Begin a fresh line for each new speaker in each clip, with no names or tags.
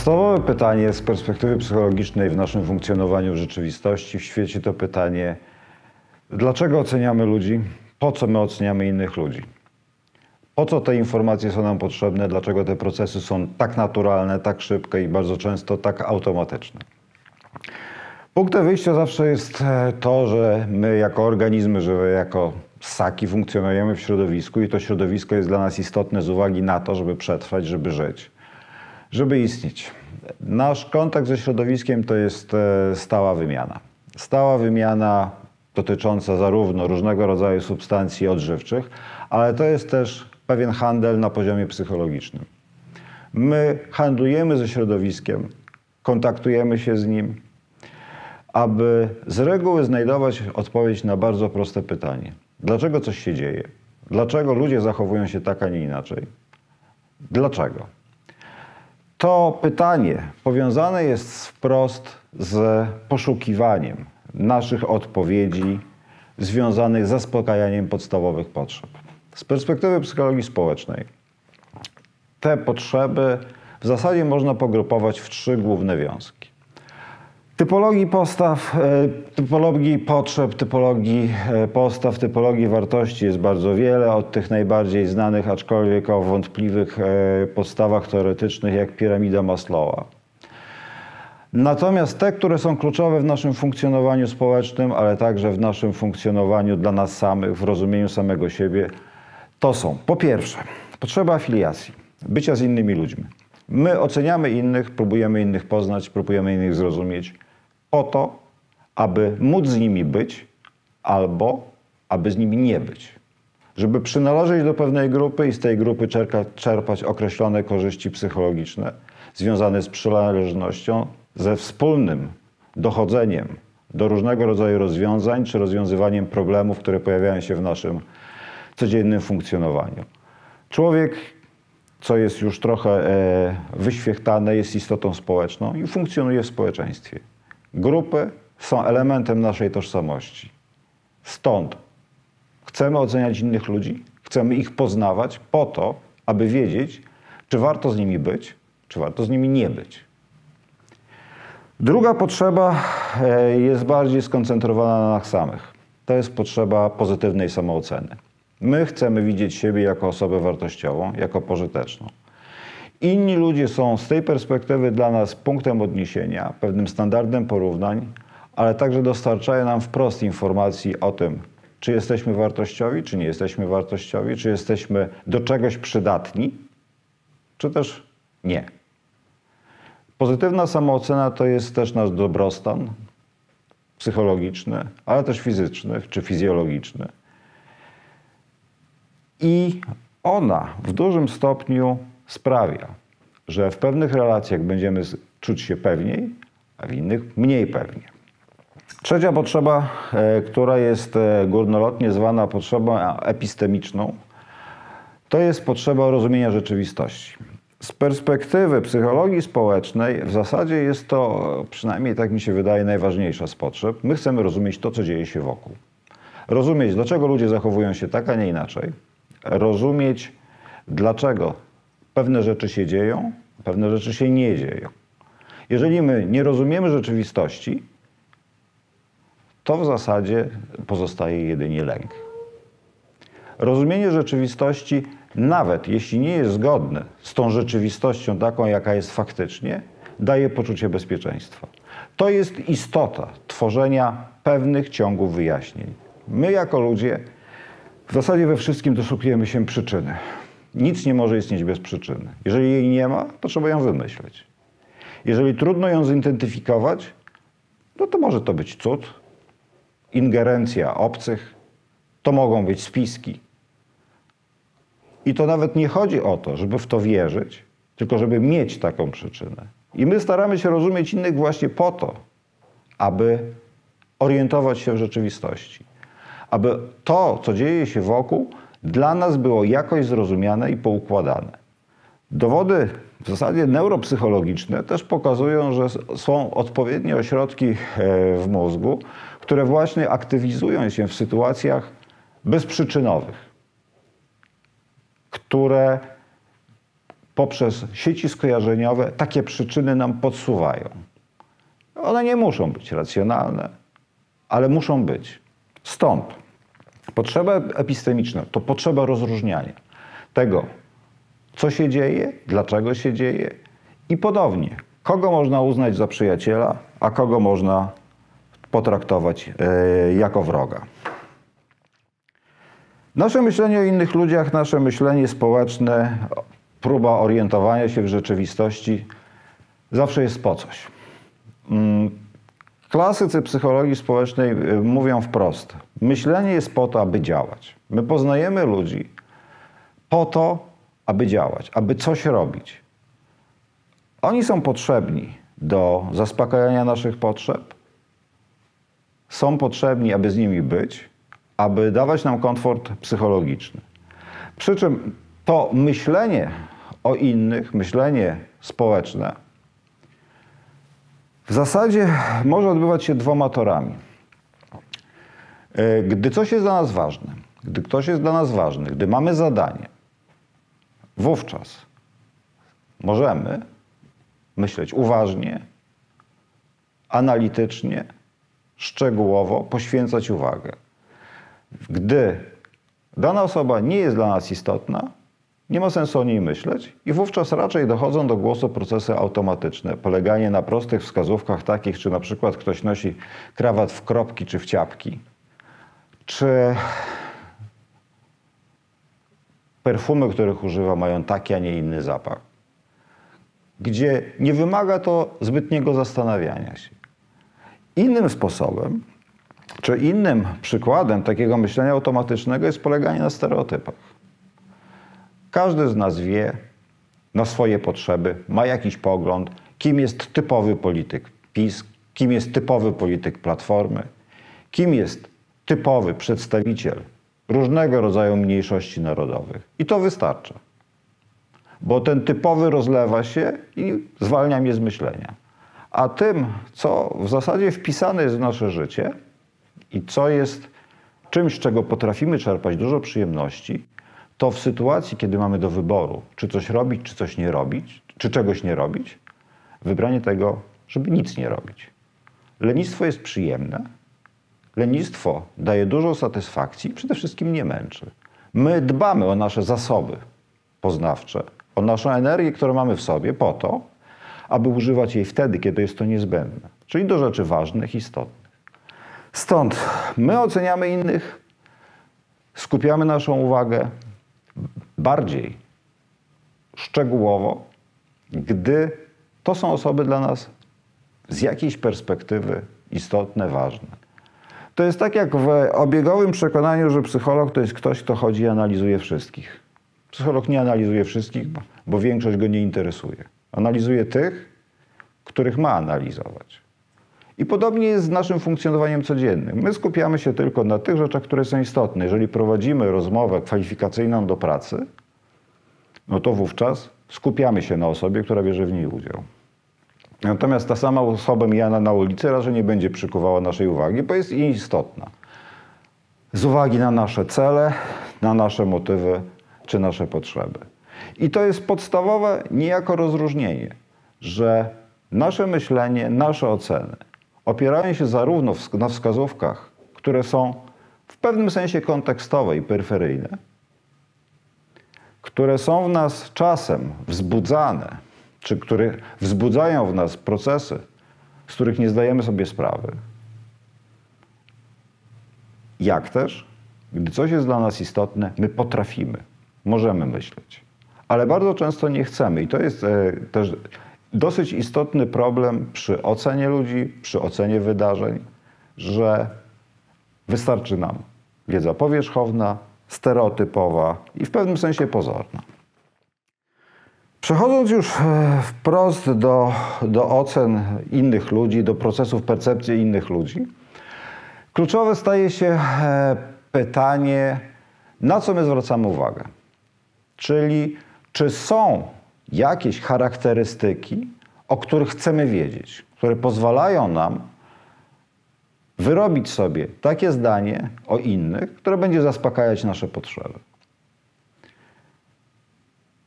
Podstawowe pytanie z perspektywy psychologicznej w naszym funkcjonowaniu w rzeczywistości, w świecie to pytanie, dlaczego oceniamy ludzi, po co my oceniamy innych ludzi? Po co te informacje są nam potrzebne, dlaczego te procesy są tak naturalne, tak szybkie i bardzo często tak automatyczne? Punktem wyjścia zawsze jest to, że my jako organizmy żywe, jako ssaki funkcjonujemy w środowisku i to środowisko jest dla nas istotne z uwagi na to, żeby przetrwać, żeby żyć, żeby istnieć. Nasz kontakt ze środowiskiem to jest stała wymiana. Stała wymiana dotycząca zarówno różnego rodzaju substancji odżywczych, ale to jest też pewien handel na poziomie psychologicznym. My handlujemy ze środowiskiem, kontaktujemy się z nim, aby z reguły znajdować odpowiedź na bardzo proste pytanie. Dlaczego coś się dzieje? Dlaczego ludzie zachowują się tak, a nie inaczej? Dlaczego? To pytanie powiązane jest wprost z poszukiwaniem naszych odpowiedzi związanych z zaspokajaniem podstawowych potrzeb. Z perspektywy psychologii społecznej te potrzeby w zasadzie można pogrupować w 3 główne wiązki. Typologii potrzeb, typologii wartości jest bardzo wiele, od tych najbardziej znanych, aczkolwiek o wątpliwych podstawach teoretycznych, jak piramida Maslowa. Natomiast te, które są kluczowe w naszym funkcjonowaniu społecznym, ale także w naszym funkcjonowaniu dla nas samych, w rozumieniu samego siebie, to są po pierwsze potrzeba afiliacji, bycia z innymi ludźmi. My oceniamy innych, próbujemy innych poznać, próbujemy innych zrozumieć po to, aby móc z nimi być albo aby z nimi nie być. Żeby przynależeć do pewnej grupy i z tej grupy czerpać określone korzyści psychologiczne związane z przynależnością, ze wspólnym dochodzeniem do różnego rodzaju rozwiązań czy rozwiązywaniem problemów, które pojawiają się w naszym codziennym funkcjonowaniu. Człowiek, co jest już trochę wyświechtane, jest istotą społeczną i funkcjonuje w społeczeństwie. Grupy są elementem naszej tożsamości. Stąd chcemy oceniać innych ludzi, chcemy ich poznawać po to, aby wiedzieć, czy warto z nimi być, czy warto z nimi nie być. Druga potrzeba jest bardziej skoncentrowana na nas samych. To jest potrzeba pozytywnej samooceny. My chcemy widzieć siebie jako osobę wartościową, jako pożyteczną. Inni ludzie są z tej perspektywy dla nas punktem odniesienia, pewnym standardem porównań, ale także dostarczają nam wprost informacji o tym, czy jesteśmy wartościowi, czy nie jesteśmy wartościowi, czy jesteśmy do czegoś przydatni, czy też nie. Pozytywna samoocena to jest też nasz dobrostan psychologiczny, ale też fizyczny czy fizjologiczny. I ona w dużym stopniu sprawia, że w pewnych relacjach będziemy czuć się pewniej, a w innych mniej pewnie. Trzecia potrzeba, która jest górnolotnie zwana potrzebą epistemiczną, to jest potrzeba rozumienia rzeczywistości. Z perspektywy psychologii społecznej w zasadzie jest to, przynajmniej tak mi się wydaje, najważniejsza z potrzeb. My chcemy rozumieć to, co dzieje się wokół. Rozumieć, dlaczego ludzie zachowują się tak, a nie inaczej. Rozumieć, dlaczego pewne rzeczy się dzieją, pewne rzeczy się nie dzieją. Jeżeli my nie rozumiemy rzeczywistości, to w zasadzie pozostaje jedynie lęk. Rozumienie rzeczywistości, nawet jeśli nie jest zgodne z tą rzeczywistością taką, jaka jest faktycznie, daje poczucie bezpieczeństwa. To jest istota tworzenia pewnych ciągów wyjaśnień. My jako ludzie w zasadzie we wszystkim doszukujemy się przyczyny. Nic nie może istnieć bez przyczyny. Jeżeli jej nie ma, to trzeba ją wymyśleć. Jeżeli trudno ją zidentyfikować, no to może to być cud, ingerencja obcych, to mogą być spiski. I to nawet nie chodzi o to, żeby w to wierzyć, tylko żeby mieć taką przyczynę. I my staramy się rozumieć innych właśnie po to, aby orientować się w rzeczywistości. Aby to, co dzieje się wokół, dla nas było jakoś zrozumiane i poukładane. Dowody w zasadzie neuropsychologiczne też pokazują, że są odpowiednie ośrodki w mózgu, które właśnie aktywizują się w sytuacjach bezprzyczynowych, które poprzez sieci skojarzeniowe takie przyczyny nam podsuwają. One nie muszą być racjonalne, ale muszą być. Stąd potrzeba epistemiczna to potrzeba rozróżniania tego, co się dzieje, dlaczego się dzieje i ponownie, kogo można uznać za przyjaciela, a kogo można potraktować jako wroga. Nasze myślenie o innych ludziach, nasze myślenie społeczne, próba orientowania się w rzeczywistości zawsze jest po coś. Klasycy psychologii społecznej mówią wprost. Myślenie jest po to, aby działać. My poznajemy ludzi po to, aby działać, aby coś robić. Oni są potrzebni do zaspokajania naszych potrzeb. Są potrzebni, aby z nimi być, aby dawać nam komfort psychologiczny. Przy czym to myślenie o innych, myślenie społeczne w zasadzie może odbywać się dwoma torami. Gdy coś jest dla nas ważne, gdy ktoś jest dla nas ważny, gdy mamy zadanie, wówczas możemy myśleć uważnie, analitycznie, szczegółowo, poświęcać uwagę. Gdy dana osoba nie jest dla nas istotna, nie ma sensu o niej myśleć i wówczas raczej dochodzą do głosu procesy automatyczne. Poleganie na prostych wskazówkach takich, czy na przykład ktoś nosi krawat w kropki czy w ciapki, czy perfumy, których używa, mają taki, a nie inny zapach, gdzie nie wymaga to zbytniego zastanawiania się. Innym sposobem, czy innym przykładem takiego myślenia automatycznego jest poleganie na stereotypach. Każdy z nas wie na swoje potrzeby, ma jakiś pogląd, kim jest typowy polityk PiS, kim jest typowy polityk Platformy, kim jest typowy przedstawiciel różnego rodzaju mniejszości narodowych. I to wystarcza. Bo ten typowy rozlewa się i zwalnia mnie z myślenia. A tym, co w zasadzie wpisane jest w nasze życie i co jest czymś, z czego potrafimy czerpać dużo przyjemności, to w sytuacji, kiedy mamy do wyboru, czy coś robić, czy coś nie robić, czy czegoś nie robić, wybranie tego, żeby nic nie robić. Lenistwo jest przyjemne. Lenistwo daje dużo satysfakcji i przede wszystkim nie męczy. My dbamy o nasze zasoby poznawcze, o naszą energię, którą mamy w sobie po to, aby używać jej wtedy, kiedy jest to niezbędne. Czyli do rzeczy ważnych, istotnych. Stąd my oceniamy innych, skupiamy naszą uwagę bardziej szczegółowo, gdy to są osoby dla nas z jakiejś perspektywy istotne, ważne. To jest tak jak w obiegowym przekonaniu, że psycholog to jest ktoś, kto chodzi i analizuje wszystkich. Psycholog nie analizuje wszystkich, bo większość go nie interesuje. Analizuje tych, których ma analizować. I podobnie jest z naszym funkcjonowaniem codziennym. My skupiamy się tylko na tych rzeczach, które są istotne. Jeżeli prowadzimy rozmowę kwalifikacyjną do pracy, no to wówczas skupiamy się na osobie, która bierze w niej udział. Natomiast ta sama osoba mijana na ulicy raczej nie będzie przykuwała naszej uwagi, bo jest istotna. Z uwagi na nasze cele, na nasze motywy czy nasze potrzeby. I to jest podstawowe niejako rozróżnienie, że nasze myślenie, nasze oceny opierają się zarówno na wskazówkach, które są w pewnym sensie kontekstowe i peryferyjne, które są w nas czasem wzbudzane, czy które wzbudzają w nas procesy, z których nie zdajemy sobie sprawy. Jak też, gdy coś jest dla nas istotne, my potrafimy, możemy myśleć. Ale bardzo często nie chcemy i to jest też dosyć istotny problem przy ocenie ludzi, przy ocenie wydarzeń, że wystarczy nam wiedza powierzchowna, stereotypowa i w pewnym sensie pozorna. Przechodząc już wprost do ocen innych ludzi, do procesów percepcji innych ludzi, kluczowe staje się pytanie, na co my zwracamy uwagę. Czyli czy są jakieś charakterystyki, o których chcemy wiedzieć, które pozwalają nam wyrobić sobie takie zdanie o innych, które będzie zaspokajać nasze potrzeby.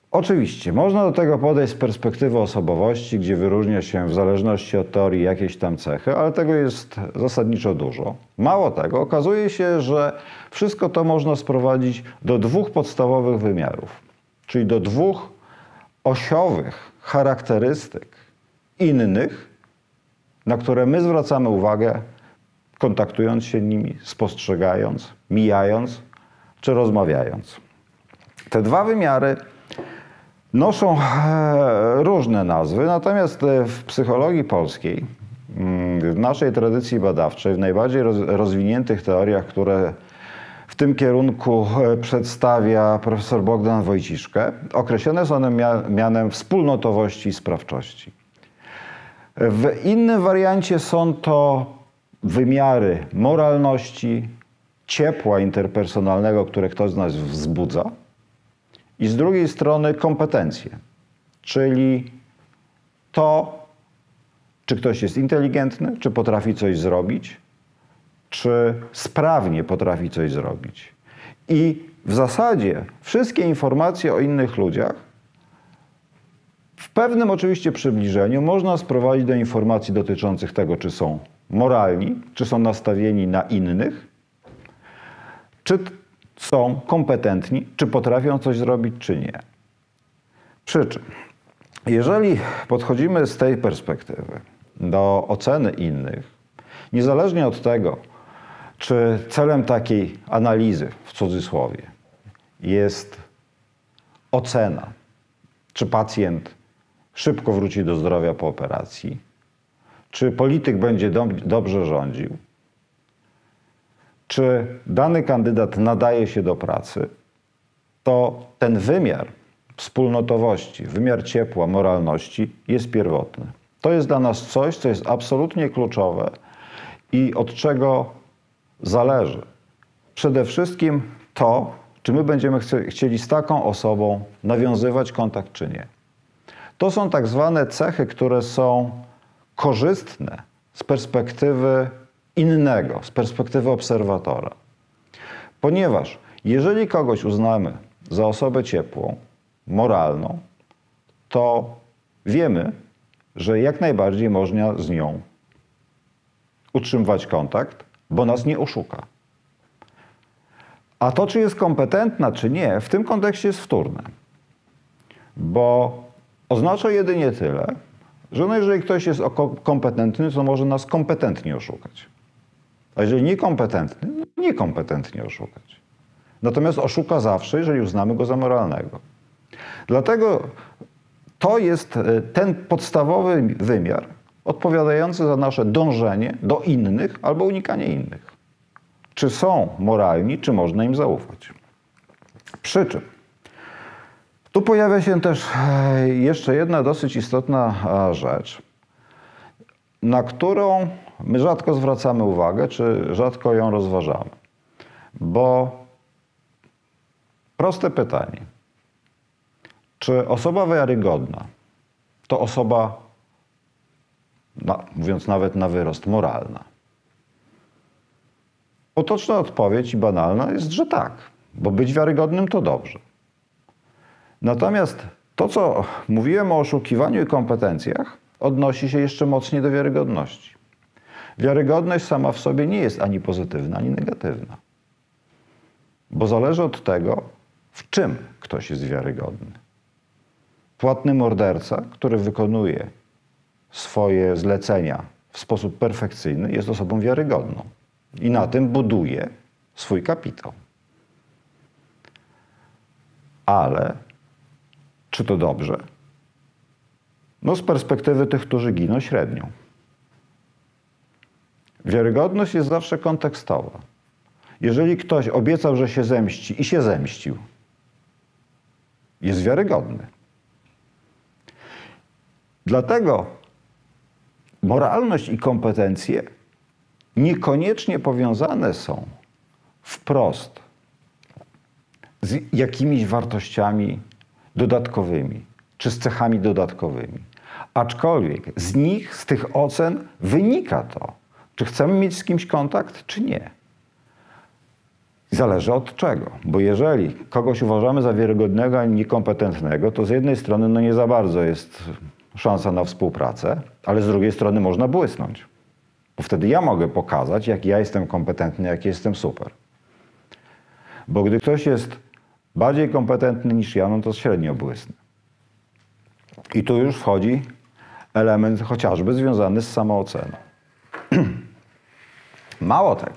Oczywiście, można do tego podejść z perspektywy osobowości, gdzie wyróżnia się w zależności od teorii jakieś tam cechy, ale tego jest zasadniczo dużo. Mało tego, okazuje się, że wszystko to można sprowadzić do dwóch podstawowych wymiarów, czyli do dwóch osiowych charakterystyk innych, na które my zwracamy uwagę, kontaktując się nimi, spostrzegając, mijając czy rozmawiając. Te dwa wymiary noszą różne nazwy, natomiast w psychologii polskiej, w naszej tradycji badawczej, w najbardziej rozwiniętych teoriach, które w tym kierunku przedstawia profesor Bogdan Wojciszkę, określone są one mianem wspólnotowości i sprawczości. W innym wariancie są to wymiary moralności, ciepła interpersonalnego, które ktoś z nas wzbudza, i z drugiej strony kompetencje, czyli to, czy ktoś jest inteligentny, czy potrafi coś zrobić, czy sprawnie potrafi coś zrobić. I w zasadzie wszystkie informacje o innych ludziach w pewnym oczywiście przybliżeniu można sprowadzić do informacji dotyczących tego, czy są moralni, czy są nastawieni na innych, czy są kompetentni, czy potrafią coś zrobić, czy nie. Przy czym, jeżeli podchodzimy z tej perspektywy do oceny innych, niezależnie od tego, czy celem takiej analizy, w cudzysłowie, jest ocena, czy pacjent szybko wróci do zdrowia po operacji, czy polityk będzie dobrze rządził, czy dany kandydat nadaje się do pracy, to ten wymiar wspólnotowości, wymiar ciepła, moralności jest pierwotny. To jest dla nas coś, co jest absolutnie kluczowe i od czego zależy przede wszystkim to, czy my będziemy chcieli z taką osobą nawiązywać kontakt, czy nie. To są tak zwane cechy, które są korzystne z perspektywy innego, z perspektywy obserwatora. Ponieważ jeżeli kogoś uznamy za osobę ciepłą, moralną, to wiemy, że jak najbardziej można z nią utrzymywać kontakt, bo nas nie oszuka. A to, czy jest kompetentna, czy nie, w tym kontekście jest wtórne. Bo oznacza jedynie tyle, że no jeżeli ktoś jest kompetentny, to może nas kompetentnie oszukać. A jeżeli niekompetentny, no niekompetentnie oszukać. Natomiast oszuka zawsze, jeżeli uznamy go za moralnego. Dlatego to jest ten podstawowy wymiar odpowiadający za nasze dążenie do innych albo unikanie innych. Czy są moralni, czy można im zaufać. Przy czym tu pojawia się też jeszcze jedna dosyć istotna rzecz, na którą my rzadko zwracamy uwagę, czy rzadko ją rozważamy. Bo proste pytanie, czy osoba wiarygodna to osoba, mówiąc nawet na wyrost, moralna? Potoczna odpowiedź i banalna jest, że tak, bo być wiarygodnym to dobrze. Natomiast to, co mówiłem o oszukiwaniu i kompetencjach, odnosi się jeszcze mocniej do wiarygodności. Wiarygodność sama w sobie nie jest ani pozytywna, ani negatywna. Bo zależy od tego, w czym ktoś jest wiarygodny. Płatny morderca, który wykonuje swoje zlecenia w sposób perfekcyjny, jest osobą wiarygodną. I na tym buduje swój kapitał. Ale czy to dobrze? No z perspektywy tych, którzy giną, średnią. Wiarygodność jest zawsze kontekstowa. Jeżeli ktoś obiecał, że się zemści i się zemścił, jest wiarygodny. Dlatego moralność i kompetencje niekoniecznie powiązane są wprost z jakimiś wartościami dodatkowymi, czy z cechami dodatkowymi. Aczkolwiek z nich, z tych ocen wynika to, czy chcemy mieć z kimś kontakt, czy nie. Zależy od czego, bo jeżeli kogoś uważamy za wiarygodnego, a niekompetentnego, to z jednej strony no nie za bardzo jest szansa na współpracę, ale z drugiej strony można błysnąć. Bo wtedy ja mogę pokazać, jak ja jestem kompetentny, jak jestem super. Bo gdy ktoś jest bardziej kompetentny niż ja, no to średnio błysnę. I tu już wchodzi element chociażby związany z samooceną. Mało tego.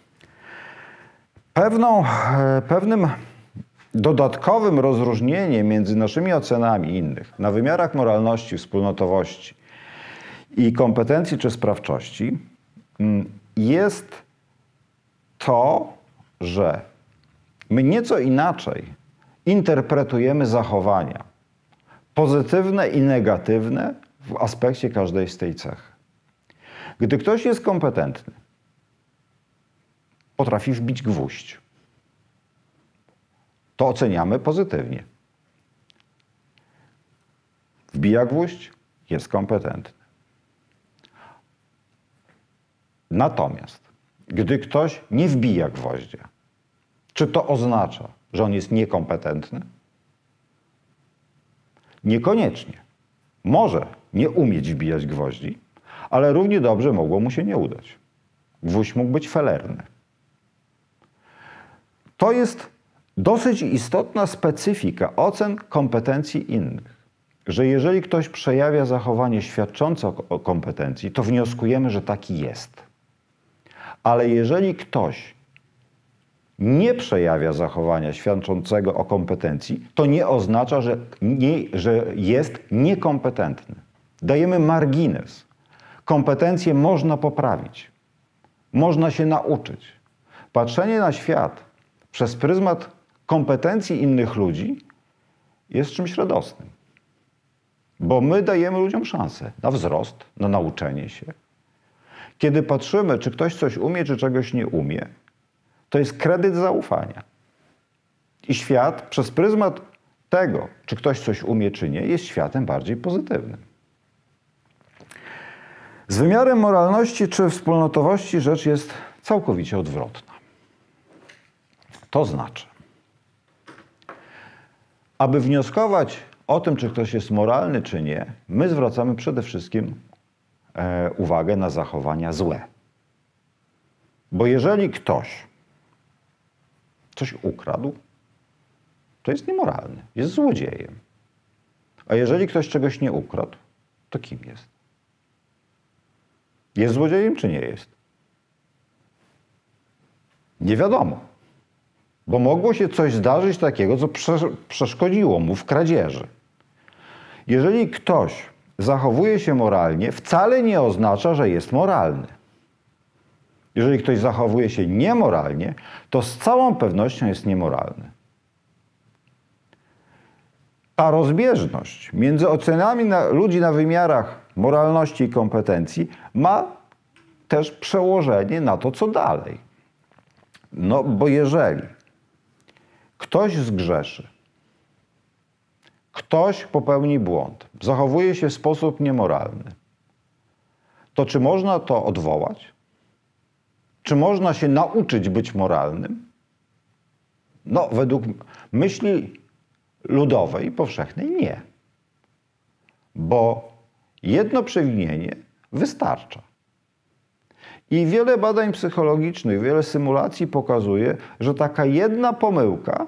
Pewnym dodatkowym rozróżnieniem między naszymi ocenami innych na wymiarach moralności, wspólnotowości i kompetencji czy sprawczości jest to, że my nieco inaczej interpretujemy zachowania pozytywne i negatywne w aspekcie każdej z tej cechy. Gdy ktoś jest kompetentny, potrafi wbić gwóźdź, to oceniamy pozytywnie. Wbija gwóźdź, jest kompetentny. Natomiast, gdy ktoś nie wbija gwoździa, czy to oznacza, że on jest niekompetentny? Niekoniecznie. Może nie umieć wbijać gwoździ, ale równie dobrze mogło mu się nie udać. Gwóźdź mógł być felerny. To jest dosyć istotna specyfika ocen kompetencji innych, że jeżeli ktoś przejawia zachowanie świadczące o kompetencji, to wnioskujemy, że taki jest. Ale jeżeli ktoś nie przejawia zachowania świadczącego o kompetencji, to nie oznacza, że jest niekompetentny. Dajemy margines. Kompetencje można poprawić. Można się nauczyć. Patrzenie na świat przez pryzmat kompetencji innych ludzi jest czymś radosnym. Bo my dajemy ludziom szansę na wzrost, na nauczenie się. Kiedy patrzymy, czy ktoś coś umie, czy czegoś nie umie, to jest kredyt zaufania. I świat przez pryzmat tego, czy ktoś coś umie, czy nie, jest światem bardziej pozytywnym. Z wymiarem moralności czy wspólnotowości rzecz jest całkowicie odwrotna. To znaczy, aby wnioskować o tym, czy ktoś jest moralny, czy nie, my zwracamy przede wszystkim uwagę na zachowania złe. Bo jeżeli ktoś coś ukradł, to jest niemoralny, jest złodziejem. A jeżeli ktoś czegoś nie ukradł, to kim jest? Jest złodziejem, czy nie jest? Nie wiadomo. Bo mogło się coś zdarzyć takiego, co przeszkodziło mu w kradzieży. Jeżeli ktoś zachowuje się moralnie, wcale nie oznacza, że jest moralny. Jeżeli ktoś zachowuje się niemoralnie, to z całą pewnością jest niemoralny. Ta rozbieżność między ocenami ludzi na wymiarach moralności i kompetencji ma też przełożenie na to, co dalej. No, bo jeżeli ktoś zgrzeszy, ktoś popełni błąd, zachowuje się w sposób niemoralny, to czy można to odwołać? Czy można się nauczyć być moralnym? No, według myśli ludowej, powszechnej nie. Bo jedno przewinienie wystarcza. I wiele badań psychologicznych, wiele symulacji pokazuje, że taka jedna pomyłka,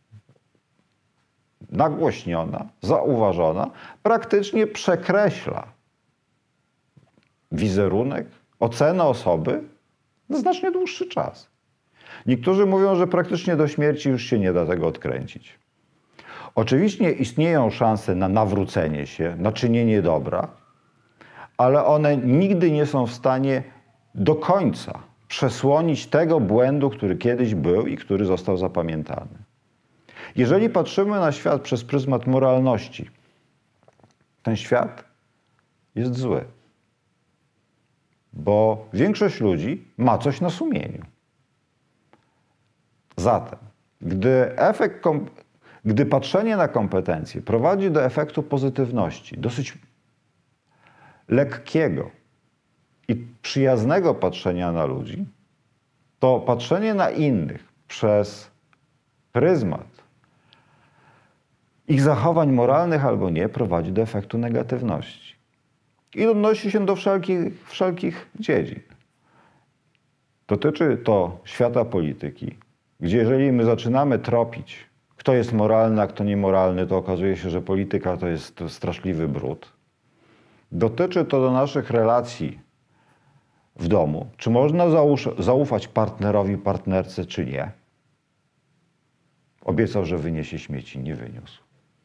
nagłośniona, zauważona, praktycznie przekreśla wizerunek, ocenę osoby na znacznie dłuższy czas. Niektórzy mówią, że praktycznie do śmierci już się nie da tego odkręcić. Oczywiście istnieją szanse na nawrócenie się, na czynienie dobra, ale one nigdy nie są w stanie do końca przesłonić tego błędu, który kiedyś był i który został zapamiętany. Jeżeli patrzymy na świat przez pryzmat moralności, ten świat jest zły. Bo większość ludzi ma coś na sumieniu. Zatem, gdy patrzenie na kompetencje prowadzi do efektu pozytywności, dosyć lekkiego i przyjaznego patrzenia na ludzi, to patrzenie na innych przez pryzmat ich zachowań moralnych albo nie prowadzi do efektu negatywności. I odnosi się do wszelkich dziedzin. Dotyczy to świata polityki, gdzie jeżeli my zaczynamy tropić, kto jest moralny, a kto niemoralny, to okazuje się, że polityka to jest straszliwy brud. Dotyczy to do naszych relacji w domu. Czy można zaufać partnerowi, partnerce, czy nie? Obiecał, że wyniesie śmieci, nie wyniósł.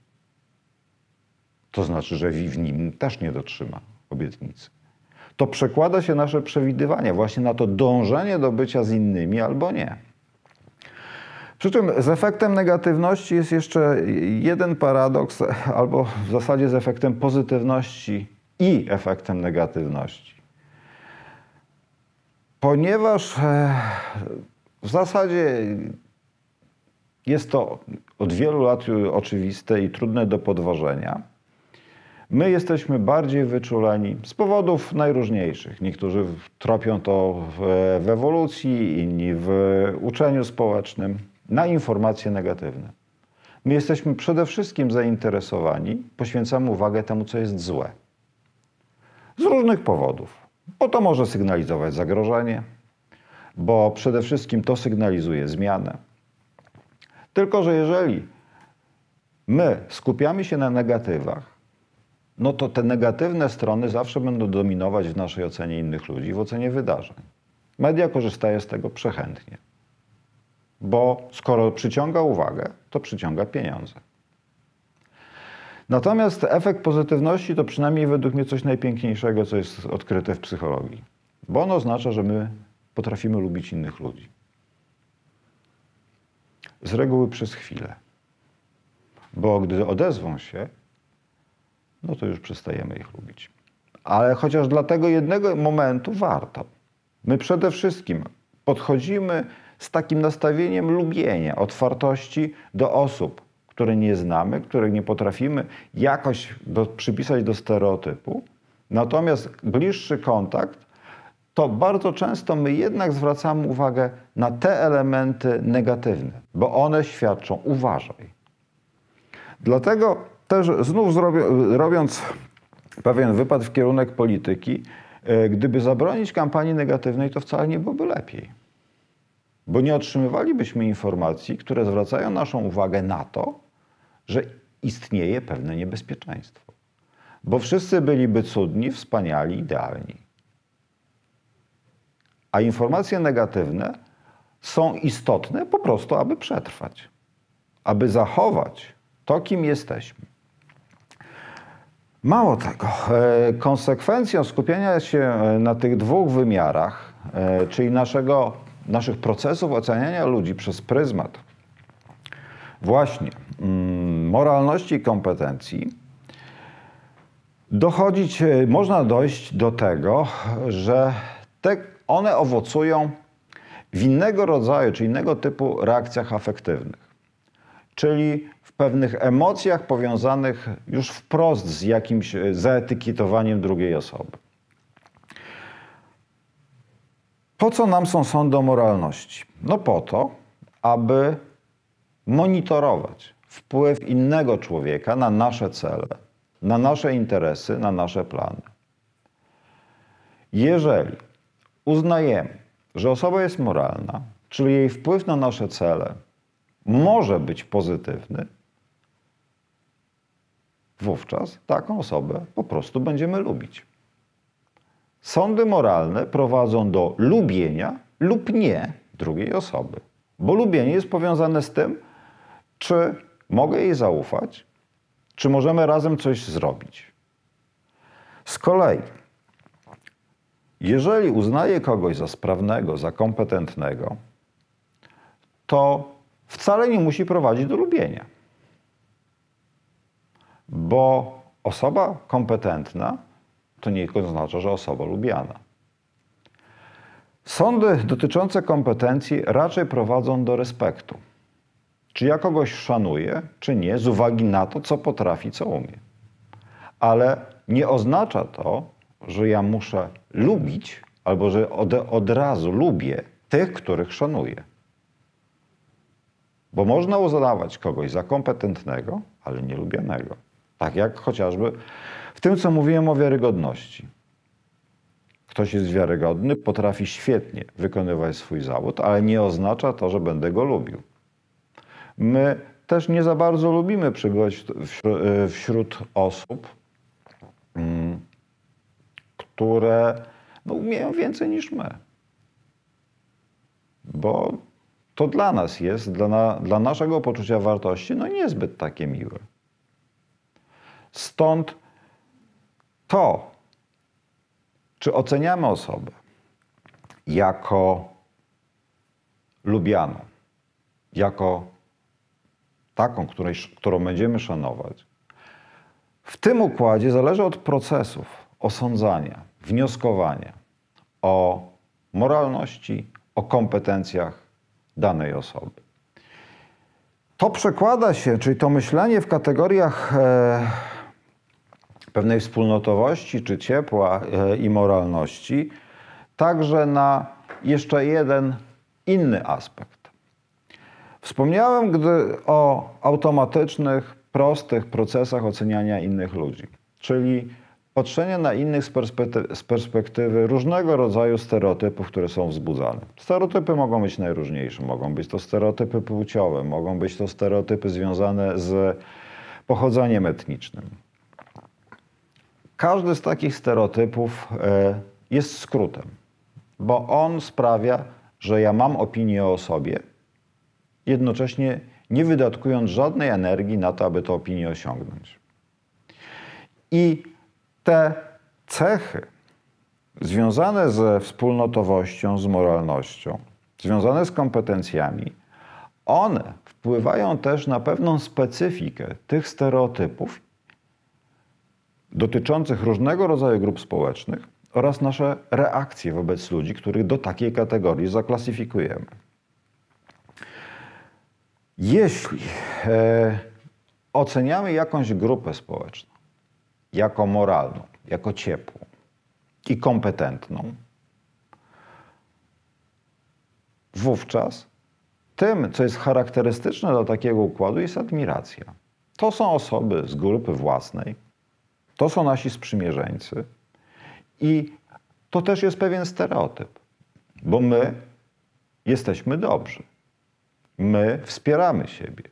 To znaczy, że w nim też nie dotrzyma obietnicy. To przekłada się nasze przewidywania właśnie na to dążenie do bycia z innymi albo nie. Przy czym z efektem negatywności jest jeszcze jeden paradoks, albo w zasadzie z efektem pozytywności i efektem negatywności. Ponieważ w zasadzie jest to od wielu lat oczywiste i trudne do podważenia, my jesteśmy bardziej wyczuleni z powodów najróżniejszych. Niektórzy tropią to w ewolucji, inni w uczeniu społecznym, na informacje negatywne. My jesteśmy przede wszystkim zainteresowani, poświęcamy uwagę temu, co jest złe. Z różnych powodów. Bo to może sygnalizować zagrożenie, bo przede wszystkim to sygnalizuje zmianę. Tylko że jeżeli my skupiamy się na negatywach, no to te negatywne strony zawsze będą dominować w naszej ocenie innych ludzi, w ocenie wydarzeń. Media korzystają z tego przechętnie, bo skoro przyciąga uwagę, to przyciąga pieniądze. Natomiast efekt pozytywności to przynajmniej według mnie coś najpiękniejszego, co jest odkryte w psychologii, bo ono oznacza, że my potrafimy lubić innych ludzi. Z reguły przez chwilę, bo gdy odezwą się, no to już przestajemy ich lubić. Ale chociaż dla tego jednego momentu warto. My przede wszystkim podchodzimy z takim nastawieniem lubienia, otwartości do osób, które nie znamy, których nie potrafimy jakoś przypisać do stereotypu. Natomiast bliższy kontakt, to bardzo często my jednak zwracamy uwagę na te elementy negatywne, bo one świadczą, uważaj. Dlatego też znów robiąc pewien wypad w kierunek polityki, gdyby zabronić kampanii negatywnej, to wcale nie byłoby lepiej. Bo nie otrzymywalibyśmy informacji, które zwracają naszą uwagę na to, że istnieje pewne niebezpieczeństwo. Bo wszyscy byliby cudni, wspaniali, idealni. A informacje negatywne są istotne po prostu, aby przetrwać. Aby zachować to, kim jesteśmy. Mało tego, konsekwencją skupienia się na tych dwóch wymiarach, czyli naszych procesów oceniania ludzi przez pryzmat właśnie moralności i kompetencji, można dojść do tego, że one owocują w innego rodzaju, czy innego typu reakcjach afektywnych. Czyli w pewnych emocjach powiązanych już wprost z jakimś zaetykietowaniem drugiej osoby. Po co nam są sądy o moralności? No po to, aby monitorować wpływ innego człowieka na nasze cele, na nasze interesy, na nasze plany. Jeżeli uznajemy, że osoba jest moralna, czyli jej wpływ na nasze cele może być pozytywny, wówczas taką osobę po prostu będziemy lubić. Sądy moralne prowadzą do lubienia lub nie drugiej osoby, bo lubienie jest powiązane z tym, czy mogę jej zaufać, czy możemy razem coś zrobić. Z kolei, jeżeli uznaję kogoś za sprawnego, za kompetentnego, to wcale nie musi prowadzić do lubienia. Bo osoba kompetentna to nie oznacza, że osoba lubiana. Sądy dotyczące kompetencji raczej prowadzą do respektu. Czy ja kogoś szanuję, czy nie, z uwagi na to, co potrafi, co umie. Ale nie oznacza to, że ja muszę lubić, albo że od razu lubię tych, których szanuję. Bo można uznawać kogoś za kompetentnego, ale nielubianego. Tak jak chociażby w tym, co mówiłem o wiarygodności. Ktoś jest wiarygodny, potrafi świetnie wykonywać swój zawód, ale nie oznacza to, że będę go lubił. My też nie za bardzo lubimy przebywać wśród osób, które umieją więcej niż my. Bo to dla nas jest, dla naszego poczucia wartości, niezbyt takie miłe. Stąd to, czy oceniamy osobę jako lubianą, jako taką, którą będziemy szanować, w tym układzie zależy od procesów osądzania, wnioskowania o moralności, o kompetencjach danej osoby. To przekłada się, czyli to myślenie w kategoriach pewnej wspólnotowości, czy ciepła i moralności, także na jeszcze jeden inny aspekt. Wspomniałem o automatycznych, prostych procesach oceniania innych ludzi, czyli patrzenie na innych z perspektywy różnego rodzaju stereotypów, które są wzbudzane. Stereotypy mogą być najróżniejsze. Mogą być to stereotypy płciowe, mogą być to stereotypy związane z pochodzeniem etnicznym. Każdy z takich stereotypów jest skrótem, bo on sprawia, że ja mam opinię o sobie, jednocześnie nie wydatkując żadnej energii na to, aby tę opinię osiągnąć. I te cechy związane ze wspólnotowością, z moralnością, związane z kompetencjami, one wpływają też na pewną specyfikę tych stereotypów dotyczących różnego rodzaju grup społecznych oraz nasze reakcje wobec ludzi, których do takiej kategorii zaklasyfikujemy. Jeśli oceniamy jakąś grupę społeczną jako moralną, jako ciepłą i kompetentną, wówczas tym, co jest charakterystyczne dla takiego układu, jest admiracja. To są osoby z grupy własnej, to są nasi sprzymierzeńcy i to też jest pewien stereotyp, bo my jesteśmy dobrzy. My wspieramy siebie.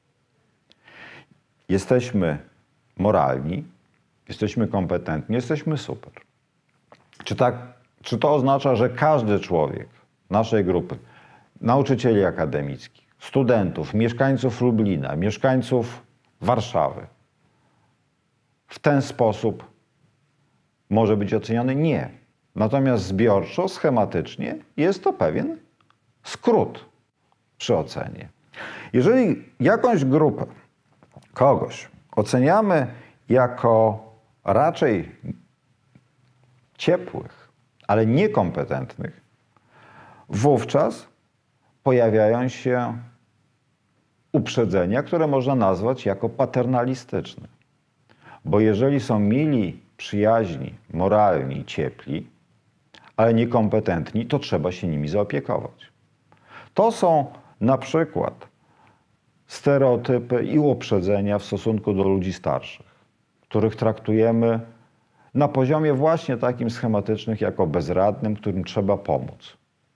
Jesteśmy moralni, jesteśmy kompetentni, jesteśmy super. Czy to oznacza, że każdy człowiek naszej grupy, nauczycieli akademickich, studentów, mieszkańców Lublina, mieszkańców Warszawy, w ten sposób może być oceniony? Nie. Natomiast zbiorczo, schematycznie jest to pewien skrót przy ocenie. Jeżeli jakąś grupę, kogoś oceniamy jako raczej ciepłych, ale niekompetentnych, wówczas pojawiają się uprzedzenia, które można nazwać jako paternalistyczne. Bo jeżeli są mili, przyjaźni, moralni, ciepli, ale niekompetentni, to trzeba się nimi zaopiekować. To są na przykład stereotypy i uprzedzenia w stosunku do ludzi starszych, których traktujemy na poziomie właśnie takim schematycznym, jako bezradnym, którym trzeba pomóc.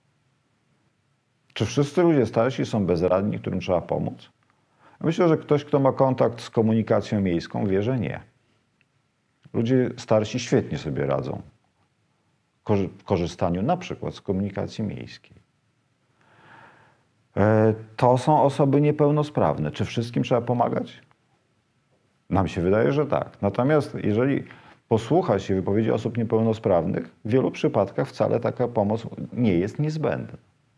Czy wszyscy ludzie starsi są bezradni, którym trzeba pomóc? Myślę, że ktoś, kto ma kontakt z komunikacją miejską, wie, że nie. Ludzie starsi świetnie sobie radzą w korzystaniu na przykład z komunikacji miejskiej. To są osoby niepełnosprawne. Czy wszystkim trzeba pomagać? Nam się wydaje, że tak. Natomiast jeżeli posłucha się wypowiedzi osób niepełnosprawnych, w wielu przypadkach wcale taka pomoc nie jest niezbędna.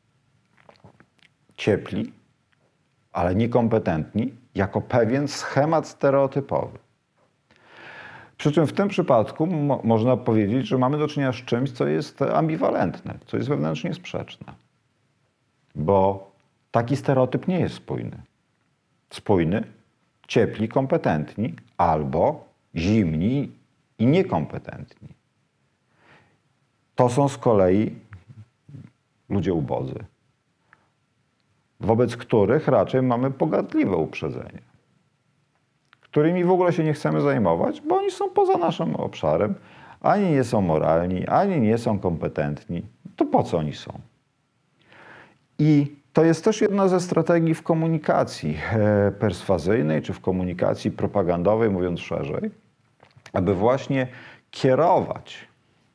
Ciepli, ale niekompetentni, jako pewien schemat stereotypowy. Przy czym w tym przypadku można powiedzieć, że mamy do czynienia z czymś, co jest ambiwalentne, co jest wewnętrznie sprzeczne. Bo taki stereotyp nie jest spójny. Spójny, ciepli, kompetentni, albo zimni i niekompetentni. To są z kolei ludzie ubodzy. wobec których raczej mamy pogardliwe uprzedzenie, którymi w ogóle się nie chcemy zajmować, bo oni są poza naszym obszarem, ani nie są moralni, ani nie są kompetentni. To po co oni są? I to jest też jedna ze strategii w komunikacji perswazyjnej, czy w komunikacji propagandowej, mówiąc szerzej, aby właśnie kierować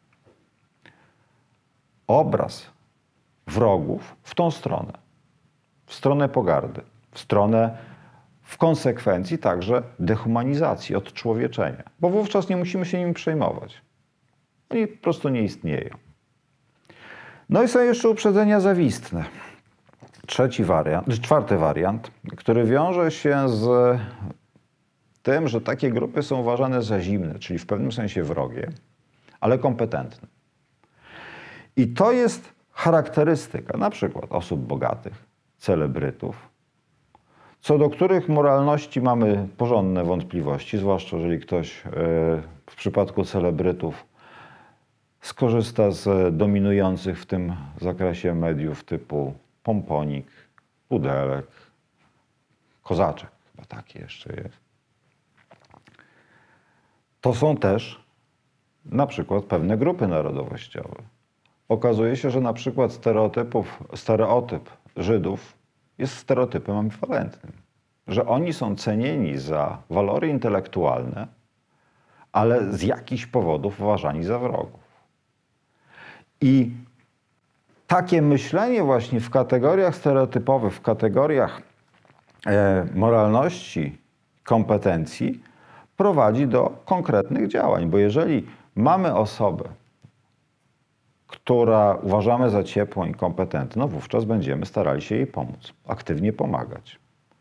obraz wrogów w tą stronę, w stronę pogardy, w stronę w konsekwencji także dehumanizacji, odczłowieczenia, bo wówczas nie musimy się nimi przejmować. Oni po prostu nie istnieją. No i są jeszcze uprzedzenia zawistne. Czwarty wariant, który wiąże się z tym, że takie grupy są uważane za zimne, czyli w pewnym sensie wrogie, ale kompetentne. I to jest charakterystyka na przykład osób bogatych, celebrytów, co do których moralności mamy porządne wątpliwości, zwłaszcza jeżeli ktoś w przypadku celebrytów skorzysta z dominujących w tym zakresie mediów typu Pomponik, Pudelek, Kozaczek, chyba taki jeszcze jest. To są też na przykład pewne grupy narodowościowe. Okazuje się, że na przykład stereotyp Żydów jest stereotypem ambiwalentnym. Że oni są cenieni za walory intelektualne, ale z jakichś powodów uważani za wrogów. I takie myślenie właśnie w kategoriach stereotypowych, w kategoriach moralności, kompetencji prowadzi do konkretnych działań. Bo jeżeli mamy osobę, która uważamy za ciepłą i kompetentną, wówczas będziemy starali się jej pomóc, aktywnie pomagać.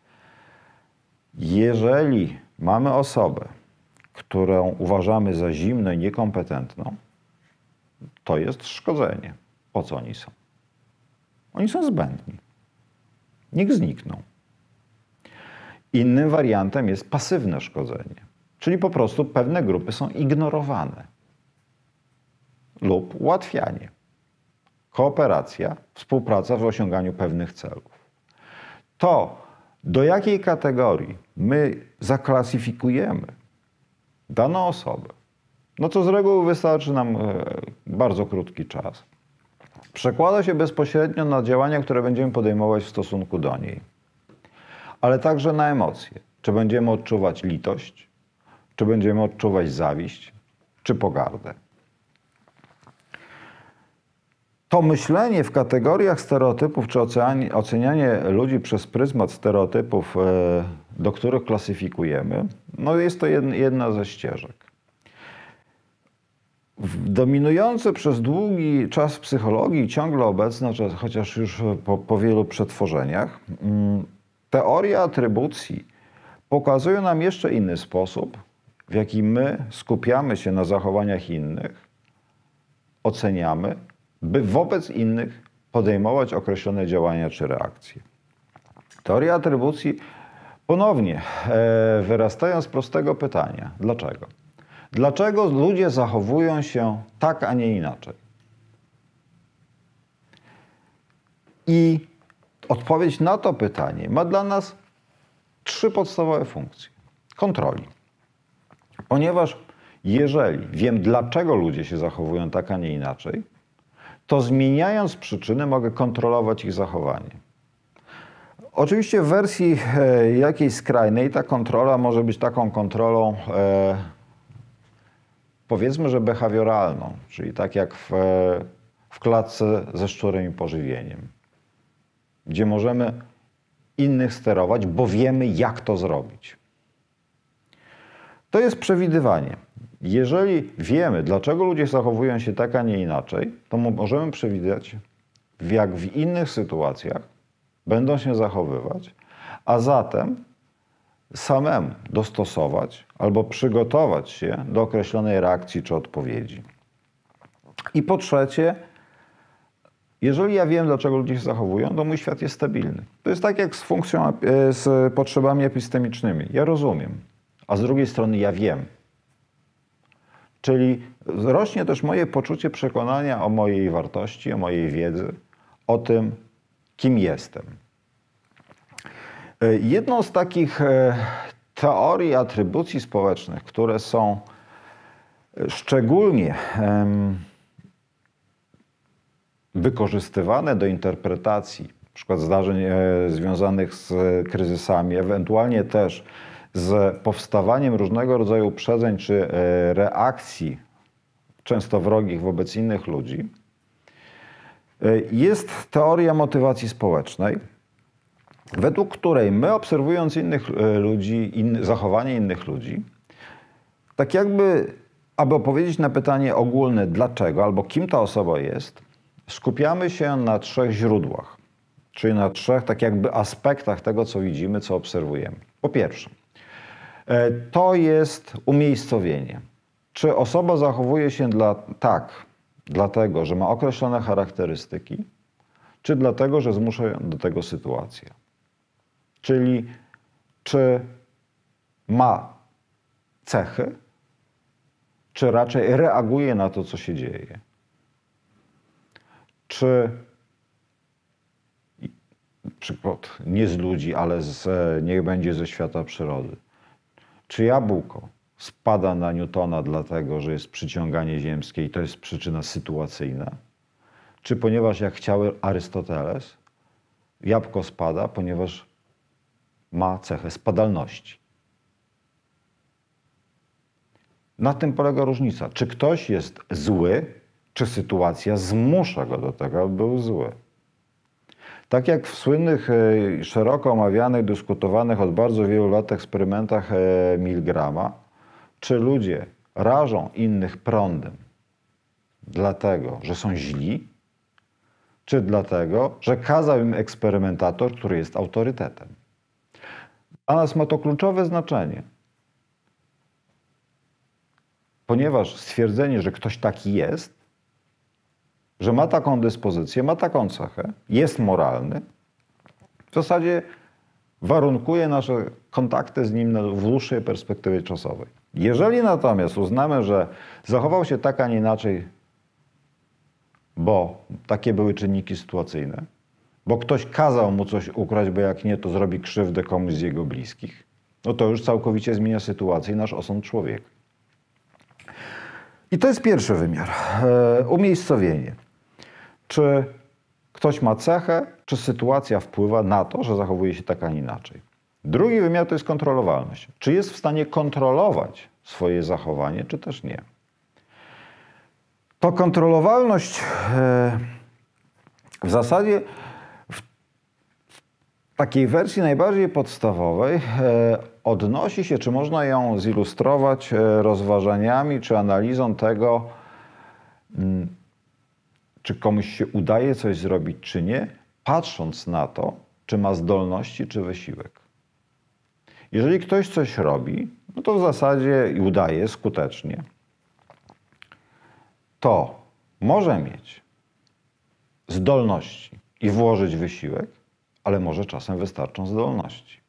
Jeżeli mamy osobę, którą uważamy za zimną i niekompetentną, to jest szkodzenie. Po co oni są? Oni są zbędni. Niech znikną. Innym wariantem jest pasywne szkodzenie, czyli po prostu pewne grupy są ignorowane lub ułatwianie. Kooperacja, współpraca w osiąganiu pewnych celów. To, do jakiej kategorii my zaklasyfikujemy daną osobę, no to z reguły wystarczy nam bardzo krótki czas. Przekłada się bezpośrednio na działania, które będziemy podejmować w stosunku do niej, ale także na emocje. Czy będziemy odczuwać litość, czy będziemy odczuwać zawiść, czy pogardę. To myślenie w kategoriach stereotypów, czy ocenianie ludzi przez pryzmat stereotypów, do których klasyfikujemy, no jest to jedna ze ścieżek. Dominujące przez długi czas w psychologii, ciągle obecne, chociaż już po wielu przetworzeniach, teorie atrybucji pokazują nam jeszcze inny sposób, w jaki my skupiamy się na zachowaniach innych, oceniamy, by wobec innych podejmować określone działania czy reakcje. Teorie atrybucji ponownie wyrastają z prostego pytania. Dlaczego? Dlaczego ludzie zachowują się tak, a nie inaczej? I odpowiedź na to pytanie ma dla nas 3 podstawowe funkcje. Kontroli. Ponieważ jeżeli wiem, dlaczego ludzie się zachowują tak, a nie inaczej, to zmieniając przyczyny mogę kontrolować ich zachowanie. Oczywiście w wersji jakiejś skrajnej ta kontrola może być taką kontrolą powiedzmy, że behawioralną, czyli tak jak w klatce ze szczurem i pożywieniem, gdzie możemy innych sterować, bo wiemy, jak to zrobić. To jest przewidywanie. Jeżeli wiemy, dlaczego ludzie zachowują się tak, a nie inaczej, to możemy przewidzieć, jak w innych sytuacjach będą się zachowywać, a zatem samemu dostosować albo przygotować się do określonej reakcji czy odpowiedzi. I po trzecie, jeżeli ja wiem, dlaczego ludzie się zachowują, to mój świat jest stabilny. To jest tak jak z funkcją, z potrzebami epistemicznymi. Ja rozumiem, a z drugiej strony ja wiem. Czyli rośnie też moje poczucie przekonania o mojej wartości, o mojej wiedzy, o tym, kim jestem. Jedną z takich teorii atrybucji społecznych, które są szczególnie wykorzystywane do interpretacji np. zdarzeń związanych z kryzysami, ewentualnie też z powstawaniem różnego rodzaju uprzedzeń czy reakcji, często wrogich wobec innych ludzi, jest teoria motywacji społecznej, według której my, obserwując innych ludzi, zachowanie innych ludzi, tak jakby, aby odpowiedzieć na pytanie ogólne dlaczego albo kim ta osoba jest, skupiamy się na 3 źródłach, czyli na 3 tak jakby aspektach tego, co widzimy, co obserwujemy. Po pierwsze, to jest umiejscowienie. Czy osoba zachowuje się dlatego, że ma określone charakterystyki, czy dlatego, że zmusza ją do tego sytuacja. Czyli czy ma cechy, czy raczej reaguje na to, co się dzieje. Czy, przykład nie z ludzi, ale niech będzie ze świata przyrody. Czy jabłko spada na Newtona dlatego, że jest przyciąganie ziemskie i to jest przyczyna sytuacyjna? Czy ponieważ, jak chciał Arystoteles, jabłko spada, ponieważ ma cechę spadalności? Na tym polega różnica. Czy ktoś jest zły, czy sytuacja zmusza go do tego, aby był zły? Tak jak w słynnych, szeroko omawianych, dyskutowanych od bardzo wielu lat eksperymentach Milgrama, czy ludzie rażą innych prądem dlatego, że są źli, czy dlatego, że kazał im eksperymentator, który jest autorytetem. Dla nas ma to kluczowe znaczenie, ponieważ stwierdzenie, że ktoś taki jest, że ma taką dyspozycję, ma taką cechę, jest moralny, w zasadzie warunkuje nasze kontakty z nim w dłuższej perspektywie czasowej. Jeżeli natomiast uznamy, że zachował się tak, a nie inaczej, bo takie były czynniki sytuacyjne, bo ktoś kazał mu coś ukraść, bo jak nie, to zrobi krzywdę komuś z jego bliskich, no to już całkowicie zmienia sytuację i nasz osąd człowieka. I to jest pierwszy wymiar. Umiejscowienie. Czy ktoś ma cechę, czy sytuacja wpływa na to, że zachowuje się tak, a nie inaczej. Drugi wymiar to jest kontrolowalność. Czy jest w stanie kontrolować swoje zachowanie, czy też nie. To kontrolowalność w zasadzie w takiej wersji najbardziej podstawowej odnosi się, czy można ją zilustrować rozważaniami, czy analizą tego, czy komuś się udaje coś zrobić, czy nie, patrząc na to, czy ma zdolności, czy wysiłek. Jeżeli ktoś coś robi, no to w zasadzie i udaje skutecznie, to może mieć zdolności i włożyć wysiłek, ale może czasem wystarczą zdolności.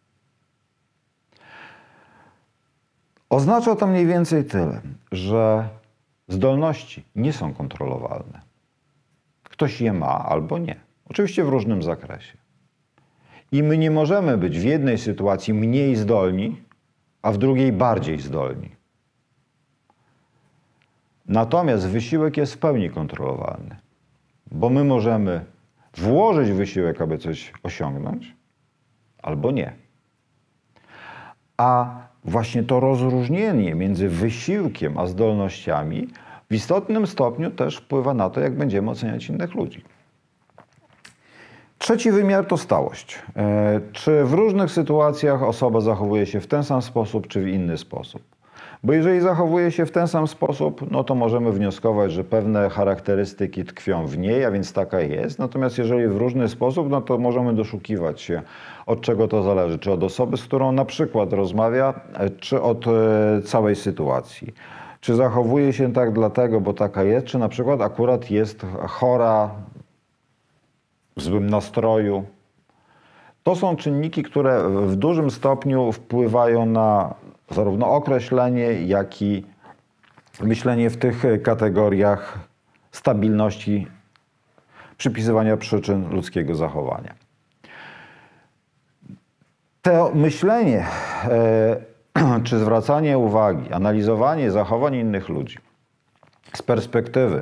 Oznacza to mniej więcej tyle, że zdolności nie są kontrolowalne. Ktoś je ma albo nie. Oczywiście w różnym zakresie. I my nie możemy być w jednej sytuacji mniej zdolni, a w drugiej bardziej zdolni. Natomiast wysiłek jest w pełni kontrolowalny, bo my możemy włożyć wysiłek, aby coś osiągnąć, albo nie. A właśnie to rozróżnienie między wysiłkiem a zdolnościami w istotnym stopniu też wpływa na to, jak będziemy oceniać innych ludzi. Trzeci wymiar to stałość. Czy w różnych sytuacjach osoba zachowuje się w ten sam sposób, czy w inny sposób? Bo jeżeli zachowuje się w ten sam sposób, no to możemy wnioskować, że pewne charakterystyki tkwią w niej, a więc taka jest. Natomiast jeżeli w różny sposób, no to możemy doszukiwać się, od czego to zależy. Czy od osoby, z którą na przykład rozmawia, czy od całej sytuacji. Czy zachowuje się tak dlatego, bo taka jest, czy na przykład akurat jest chora, w złym nastroju. To są czynniki, które w dużym stopniu wpływają na zarówno określenie, jak i myślenie w tych kategoriach stabilności przypisywania przyczyn ludzkiego zachowania. To myślenie, czy zwracanie uwagi, analizowanie zachowań innych ludzi z perspektywy,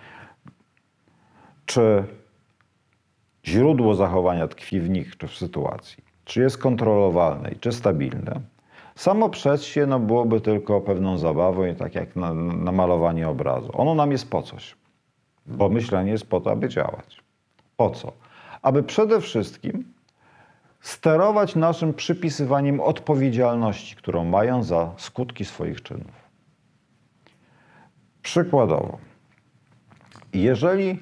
czy źródło zachowania tkwi w nich, czy w sytuacji, czy jest kontrolowalne, czy stabilne, samo przez się byłoby tylko pewną zabawą i tak jak na malowanie obrazu. Ono nam jest po coś, bo myślenie jest po to, aby działać. Po co? Aby przede wszystkim sterować naszym przypisywaniem odpowiedzialności, którą mają za skutki swoich czynów. Przykładowo, jeżeli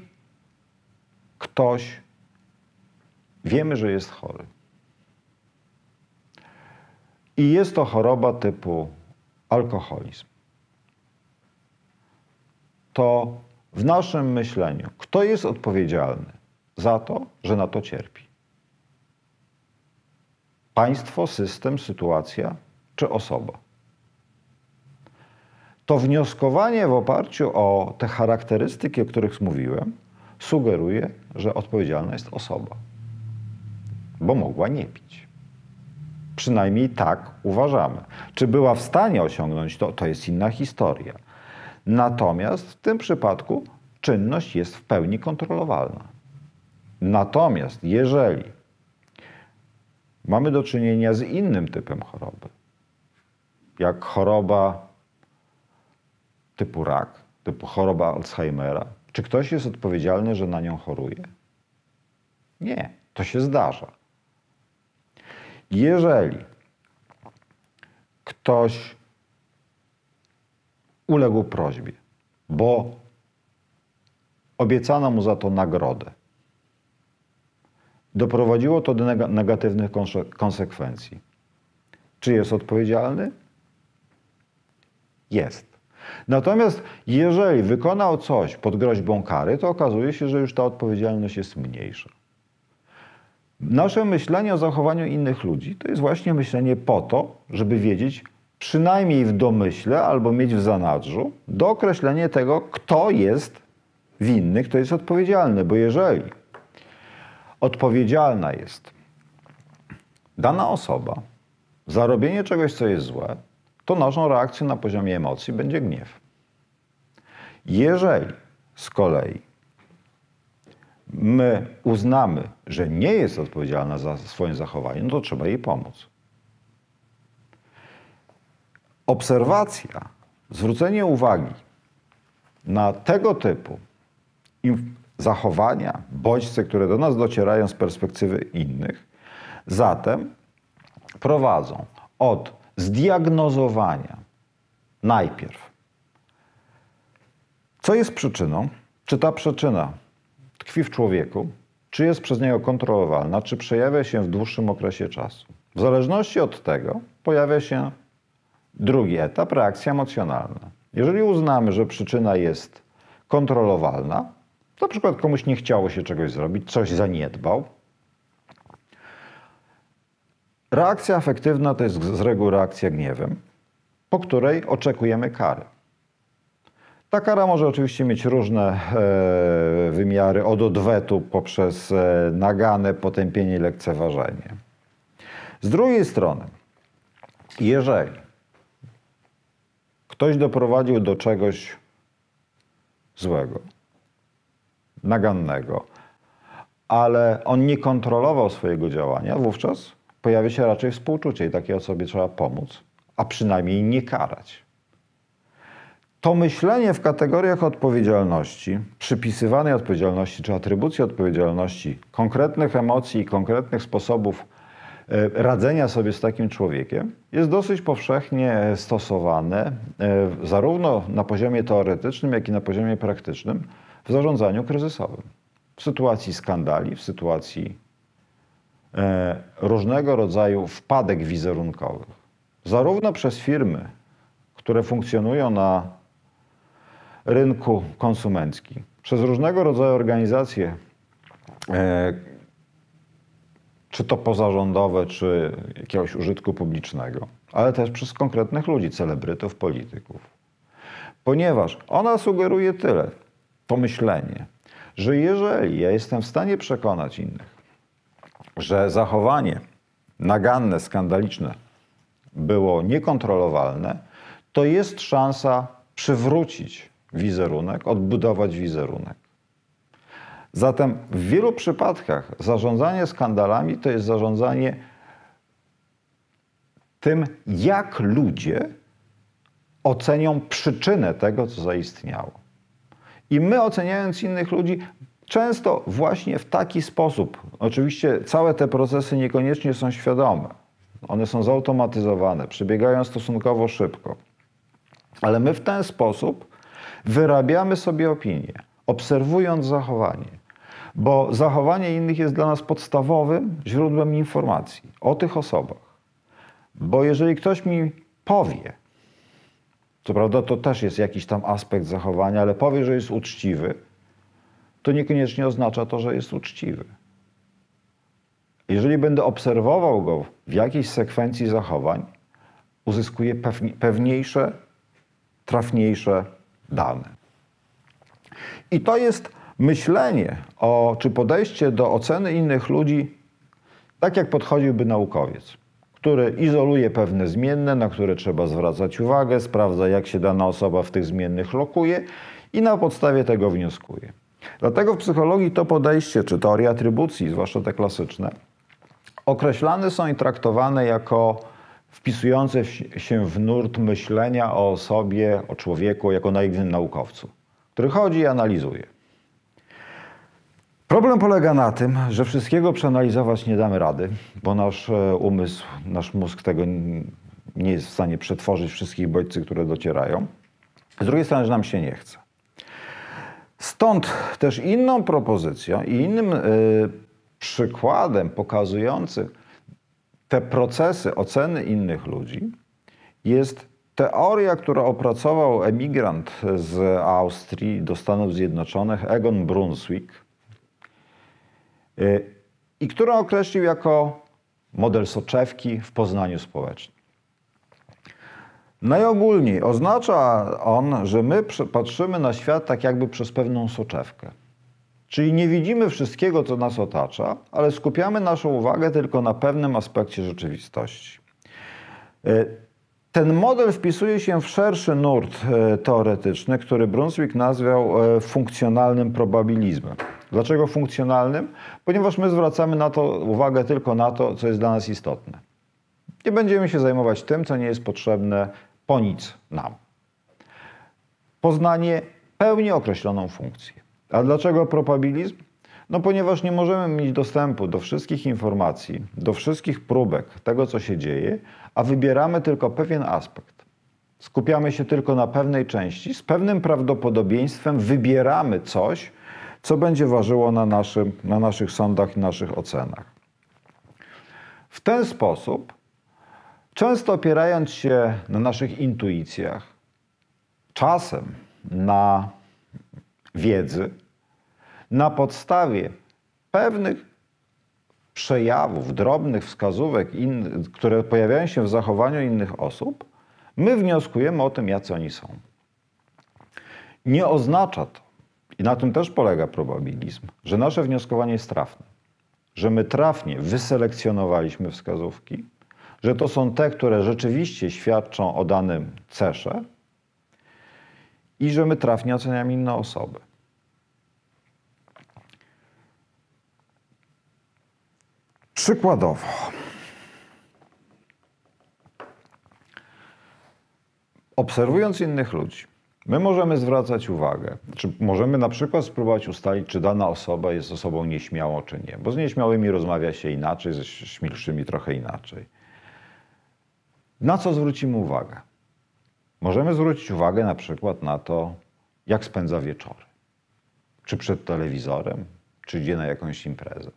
ktoś wiemy, że jest chory i jest to choroba typu alkoholizm, to w naszym myśleniu kto jest odpowiedzialny za to, że na to cierpi? Państwo, system, sytuacja czy osoba? To wnioskowanie w oparciu o te charakterystyki, o których mówiłem, sugeruje, że odpowiedzialna jest osoba, bo mogła nie pić. Przynajmniej tak uważamy. Czy była w stanie osiągnąć to, to jest inna historia. Natomiast w tym przypadku czynność jest w pełni kontrolowalna. Natomiast jeżeli mamy do czynienia z innym typem choroby, jak choroba typu rak, typu choroba Alzheimera, czy ktoś jest odpowiedzialny, że na nią choruje? Nie, to się zdarza. Jeżeli ktoś uległ prośbie, bo obiecano mu za to nagrodę, doprowadziło to do negatywnych konsekwencji. Czy jest odpowiedzialny? Jest. Natomiast jeżeli wykonał coś pod groźbą kary, to okazuje się, że już ta odpowiedzialność jest mniejsza. Nasze myślenie o zachowaniu innych ludzi to jest właśnie myślenie po to, żeby wiedzieć, przynajmniej w domyśle albo mieć w zanadrzu, dookreślenie tego, kto jest winny, kto jest odpowiedzialny. Bo jeżeli odpowiedzialna jest dana osoba za robienie czegoś, co jest złe, to naszą reakcją na poziomie emocji będzie gniew. Jeżeli z kolei my uznamy, że nie jest odpowiedzialna za swoje zachowanie, no to trzeba jej pomóc. Obserwacja, zwrócenie uwagi na tego typu zachowania, bodźce, które do nas docierają z perspektywy innych, zatem prowadzą od zdiagnozowania najpierw, co jest przyczyną, czy ta przyczyna tkwi w człowieku, czy jest przez niego kontrolowalna, czy przejawia się w dłuższym okresie czasu. W zależności od tego pojawia się drugi etap, reakcja emocjonalna. Jeżeli uznamy, że przyczyna jest kontrolowalna, na przykład komuś nie chciało się czegoś zrobić, coś zaniedbał, reakcja afektywna to jest z reguły reakcja gniewem, po której oczekujemy kary. Ta kara może oczywiście mieć różne wymiary, od odwetu poprzez naganę, potępienie, lekceważenie. Z drugiej strony, jeżeli ktoś doprowadził do czegoś złego, nagannego, ale on nie kontrolował swojego działania, wówczas pojawia się raczej współczucie i takiej osobie trzeba pomóc, a przynajmniej nie karać. To myślenie w kategoriach odpowiedzialności, przypisywanej odpowiedzialności czy atrybucji odpowiedzialności, konkretnych emocji i konkretnych sposobów radzenia sobie z takim człowiekiem jest dosyć powszechnie stosowane zarówno na poziomie teoretycznym, jak i na poziomie praktycznym w zarządzaniu kryzysowym. W sytuacji skandali, w sytuacji różnego rodzaju wpadek wizerunkowych. Zarówno przez firmy, które funkcjonują na rynku konsumenckim, przez różnego rodzaju organizacje, czy to pozarządowe, czy jakiegoś użytku publicznego, ale też przez konkretnych ludzi, celebrytów, polityków. Ponieważ ona sugeruje tyle, to myślenie, że jeżeli ja jestem w stanie przekonać innych, że zachowanie naganne, skandaliczne było niekontrolowalne, to jest szansa przywrócić wizerunek, odbudować wizerunek. Zatem w wielu przypadkach zarządzanie skandalami to jest zarządzanie tym, jak ludzie ocenią przyczynę tego, co zaistniało. I my, oceniając innych ludzi, często właśnie w taki sposób, oczywiście całe te procesy niekoniecznie są świadome, one są zautomatyzowane, przebiegają stosunkowo szybko, ale my w ten sposób wyrabiamy sobie opinię, obserwując zachowanie, bo zachowanie innych jest dla nas podstawowym źródłem informacji o tych osobach. Bo jeżeli ktoś mi powie, co prawda to też jest jakiś tam aspekt zachowania, ale powie, że jest uczciwy, to niekoniecznie oznacza to, że jest uczciwy. Jeżeli będę obserwował go w jakiejś sekwencji zachowań, uzyskuję pewniejsze, trafniejsze dane. I to jest myślenie czy podejście do oceny innych ludzi, tak jak podchodziłby naukowiec, który izoluje pewne zmienne, na które trzeba zwracać uwagę, sprawdza, jak się dana osoba w tych zmiennych lokuje i na podstawie tego wnioskuje. Dlatego w psychologii to podejście, czy teorie atrybucji, zwłaszcza te klasyczne, określane są i traktowane jako wpisujące się w nurt myślenia o osobie, o człowieku, jako naiwnym naukowcu, który chodzi i analizuje. Problem polega na tym, że wszystkiego przeanalizować nie damy rady, bo nasz umysł, nasz mózg tego nie jest w stanie przetworzyć wszystkich bodźców, które docierają. Z drugiej strony, że nam się nie chce. Stąd też inną propozycją i innym przykładem pokazującym te procesy oceny innych ludzi jest teoria, którą opracował emigrant z Austrii do Stanów Zjednoczonych, Egon Brunswick, i którą określił jako model soczewki w poznaniu społecznym. Najogólniej oznacza on, że my patrzymy na świat tak jakby przez pewną soczewkę. Czyli nie widzimy wszystkiego, co nas otacza, ale skupiamy naszą uwagę tylko na pewnym aspekcie rzeczywistości. Ten model wpisuje się w szerszy nurt teoretyczny, który Brunswick nazwał funkcjonalnym probabilizmem. Dlaczego funkcjonalnym? Ponieważ my zwracamy uwagę tylko na to, co jest dla nas istotne. Nie będziemy się zajmować tym, co nie jest potrzebne po nic nam. Poznanie pełni określoną funkcję. A dlaczego probabilizm? No ponieważ nie możemy mieć dostępu do wszystkich informacji, do wszystkich próbek tego, co się dzieje, a wybieramy tylko pewien aspekt. Skupiamy się tylko na pewnej części, z pewnym prawdopodobieństwem wybieramy coś, co będzie ważyło na naszych sądach i naszych ocenach. W ten sposób, często opierając się na naszych intuicjach, czasem na wiedzy, na podstawie pewnych przejawów, drobnych wskazówek, które pojawiają się w zachowaniu innych osób, my wnioskujemy o tym, jacy oni są. Nie oznacza to, i na tym też polega probabilizm, że nasze wnioskowanie jest trafne, że my trafnie wyselekcjonowaliśmy wskazówki, że to są te, które rzeczywiście świadczą o danym cesze i że my trafnie oceniamy inne osoby. Przykładowo, obserwując innych ludzi, my możemy zwracać uwagę, czy możemy na przykład spróbować ustalić, czy dana osoba jest osobą nieśmiałą, czy nie, bo z nieśmiałymi rozmawia się inaczej, ze śmielszymi trochę inaczej. Na co zwrócimy uwagę? Możemy zwrócić uwagę na przykład na to, jak spędza wieczory. Czy przed telewizorem, czy idzie na jakąś imprezę.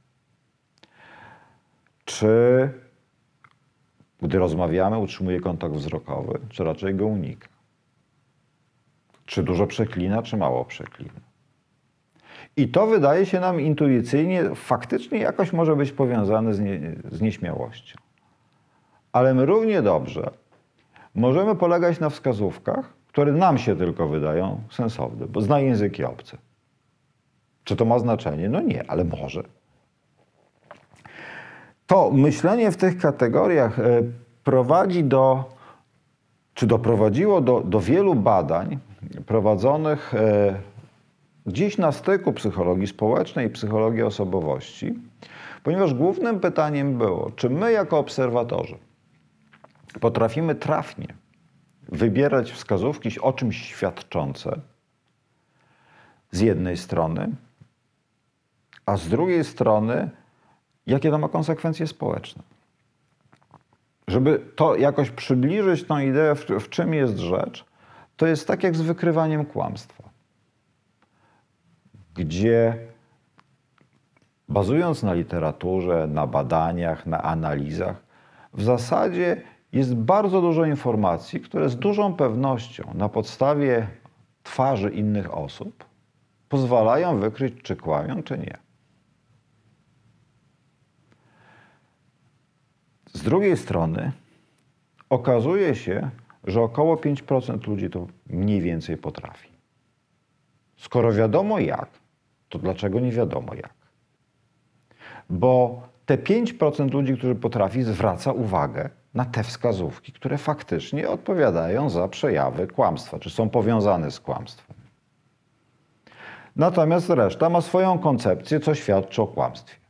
Czy gdy rozmawiamy, utrzymuje kontakt wzrokowy, czy raczej go unika. Czy dużo przeklina, czy mało przeklina. I to wydaje się nam intuicyjnie, faktycznie jakoś może być powiązane z nieśmiałością. Ale my równie dobrze możemy polegać na wskazówkach, które nam się tylko wydają sensowne, bo zna języki obce. Czy to ma znaczenie? No nie, ale może. To myślenie w tych kategoriach prowadzi czy doprowadziło do wielu badań prowadzonych gdzieś na styku psychologii społecznej i psychologii osobowości, ponieważ głównym pytaniem było, czy my jako obserwatorzy potrafimy trafnie wybierać wskazówki o czymś świadczące z jednej strony, a z drugiej strony, jakie to ma konsekwencje społeczne. Żeby to jakoś przybliżyć tą ideę, w czym jest rzecz, to jest tak jak z wykrywaniem kłamstwa, gdzie bazując na literaturze, na badaniach, na analizach, w zasadzie jest bardzo dużo informacji, które z dużą pewnością na podstawie twarzy innych osób pozwalają wykryć, czy kłamią, czy nie. Z drugiej strony okazuje się, że około 5% ludzi to mniej więcej potrafi. Skoro wiadomo jak, to dlaczego nie wiadomo jak? Bo te 5% ludzi, którzy potrafi, zwraca uwagę na te wskazówki, które faktycznie odpowiadają za przejawy kłamstwa, czy są powiązane z kłamstwem. Natomiast reszta ma swoją koncepcję, co świadczy o kłamstwie.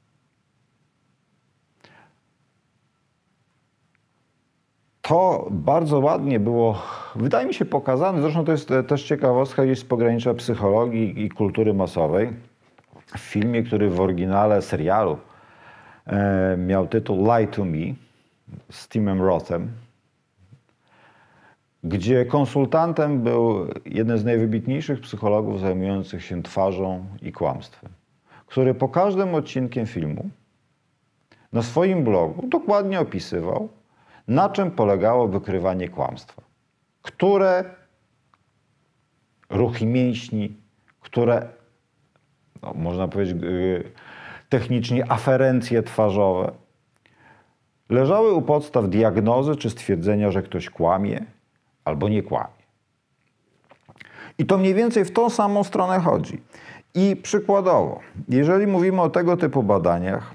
To bardzo ładnie było, wydaje mi się, pokazane, zresztą to jest też ciekawostka gdzieś z pogranicza psychologii i kultury masowej, w filmie, który w oryginale serialu miał tytuł Lie to Me z Timem Rothem, gdzie konsultantem był jeden z najwybitniejszych psychologów zajmujących się twarzą i kłamstwem, który po każdym odcinkiem filmu na swoim blogu dokładnie opisywał, na czym polegało wykrywanie kłamstwa. Które ruchy mięśni, które, no, można powiedzieć technicznie, aferencje twarzowe leżały u podstaw diagnozy czy stwierdzenia, że ktoś kłamie albo nie kłamie. I to mniej więcej w tą samą stronę chodzi. I przykładowo, jeżeli mówimy o tego typu badaniach,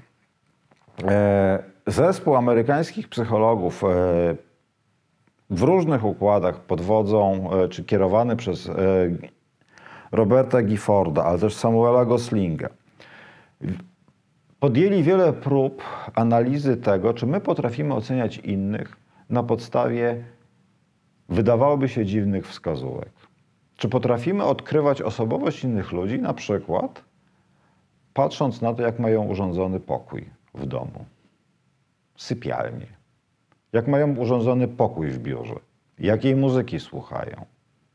zespół amerykańskich psychologów w różnych układach pod wodzą, czy kierowany przez Roberta Gifforda, ale też Samuela Goslinga, podjęli wiele prób analizy tego, czy my potrafimy oceniać innych na podstawie, wydawałoby się, dziwnych wskazówek. Czy potrafimy odkrywać osobowość innych ludzi, na przykład patrząc na to, jak mają urządzony pokój w domu, sypialnię, jak mają urządzony pokój w biurze, jakiej muzyki słuchają.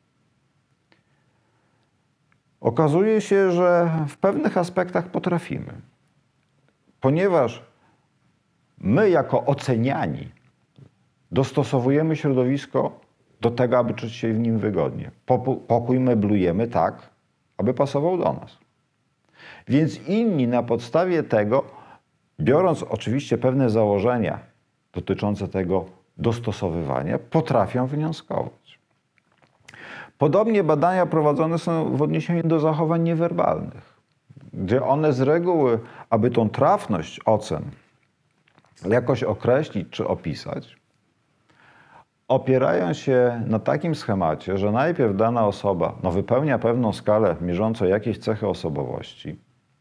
Okazuje się, że w pewnych aspektach potrafimy, ponieważ my jako oceniani dostosowujemy środowisko do tego, aby czuć się w nim wygodnie. Pokój meblujemy tak, aby pasował do nas. Więc inni na podstawie tego, biorąc oczywiście pewne założenia dotyczące tego dostosowywania, potrafią wnioskować. Podobnie badania prowadzone są w odniesieniu do zachowań niewerbalnych, gdzie one z reguły, aby tą trafność ocen jakoś określić czy opisać, opierają się na takim schemacie, że najpierw dana osoba wypełnia pewną skalę mierzącą jakieś cechy osobowości,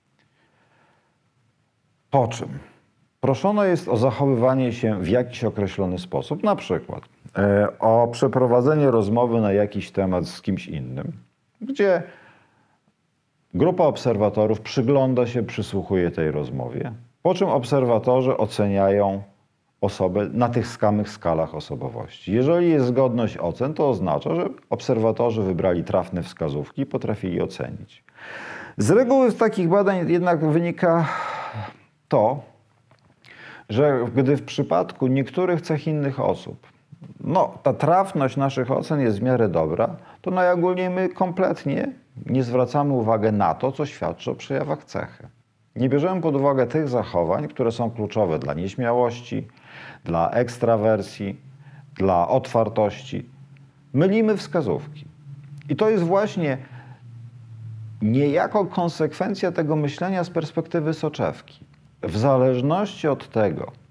po czym proszone jest o zachowywanie się w jakiś określony sposób, na przykład o przeprowadzenie rozmowy na jakiś temat z kimś innym, gdzie grupa obserwatorów przygląda się, przysłuchuje tej rozmowie, po czym obserwatorzy oceniają osobę na tych samych skalach osobowości. Jeżeli jest zgodność ocen, to oznacza, że obserwatorzy wybrali trafne wskazówki i potrafili ocenić. Z reguły z takich badań jednak wynika to, że gdy w przypadku niektórych cech innych osób ta trafność naszych ocen jest w miarę dobra, to najogólniej my kompletnie nie zwracamy uwagi na to, co świadczy o przejawach cechy. Nie bierzemy pod uwagę tych zachowań, które są kluczowe dla nieśmiałości, dla ekstrawersji, dla otwartości. Mylimy wskazówki. I to jest właśnie niejako konsekwencja tego myślenia z perspektywy soczewki. W zależności od tego,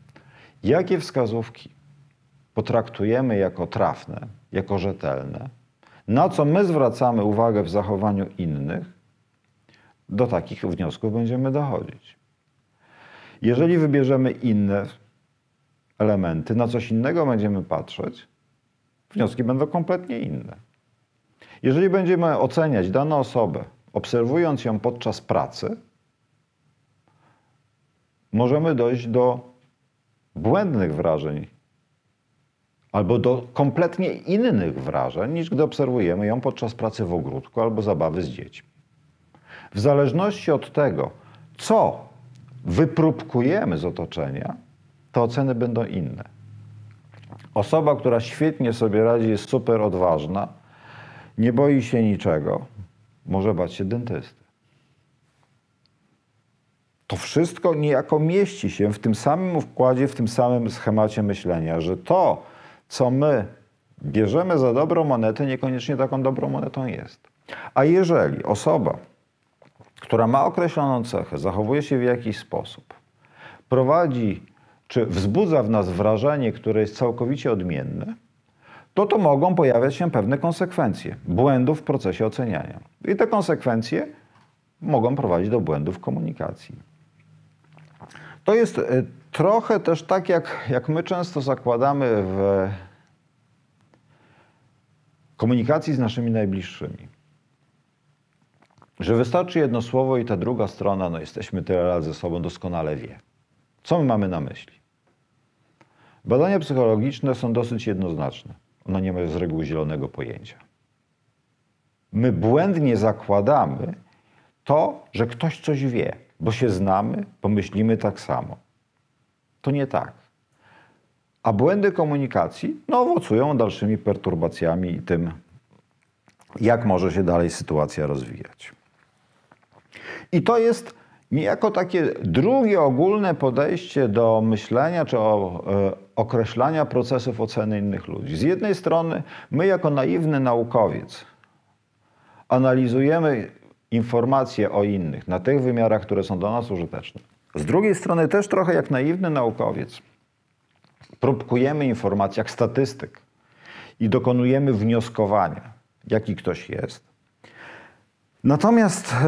jakie wskazówki potraktujemy jako trafne, jako rzetelne, na co my zwracamy uwagę w zachowaniu innych, do takich wniosków będziemy dochodzić. Jeżeli wybierzemy inne elementy, na coś innego będziemy patrzeć, wnioski będą kompletnie inne. Jeżeli będziemy oceniać daną osobę, obserwując ją podczas pracy, możemy dojść do błędnych wrażeń albo do kompletnie innych wrażeń, niż gdy obserwujemy ją podczas pracy w ogródku albo zabawy z dziećmi. W zależności od tego, co wypróbkujemy z otoczenia, te oceny będą inne. Osoba, która świetnie sobie radzi, jest super odważna, nie boi się niczego, może bać się dentysty. To wszystko niejako mieści się w tym samym układzie, w tym samym schemacie myślenia, że to, co my bierzemy za dobrą monetę, niekoniecznie taką dobrą monetą jest. A jeżeli osoba, która ma określoną cechę, zachowuje się w jakiś sposób, prowadzi czy wzbudza w nas wrażenie, które jest całkowicie odmienne, to mogą pojawiać się pewne konsekwencje błędów w procesie oceniania. I te konsekwencje mogą prowadzić do błędów w komunikacji. To jest trochę też tak, jak my często zakładamy w komunikacji z naszymi najbliższymi. Że wystarczy jedno słowo i ta druga strona, no jesteśmy tyle lat ze sobą, doskonale wie. Co my mamy na myśli? Badania psychologiczne są dosyć jednoznaczne. Ona nie ma z reguły zielonego pojęcia. My błędnie zakładamy to, że ktoś coś wie, bo się znamy, bo myślimy tak samo. To nie tak. A błędy komunikacji owocują dalszymi perturbacjami i tym, jak może się dalej sytuacja rozwijać. I to jest niejako takie drugie ogólne podejście do myślenia czy określania procesów oceny innych ludzi. Z jednej strony my jako naiwny naukowiec analizujemy informacje o innych na tych wymiarach, które są do nas użyteczne. Z drugiej strony też trochę jak naiwny naukowiec próbkujemy informacji jak statystyk i dokonujemy wnioskowania, jaki ktoś jest. Natomiast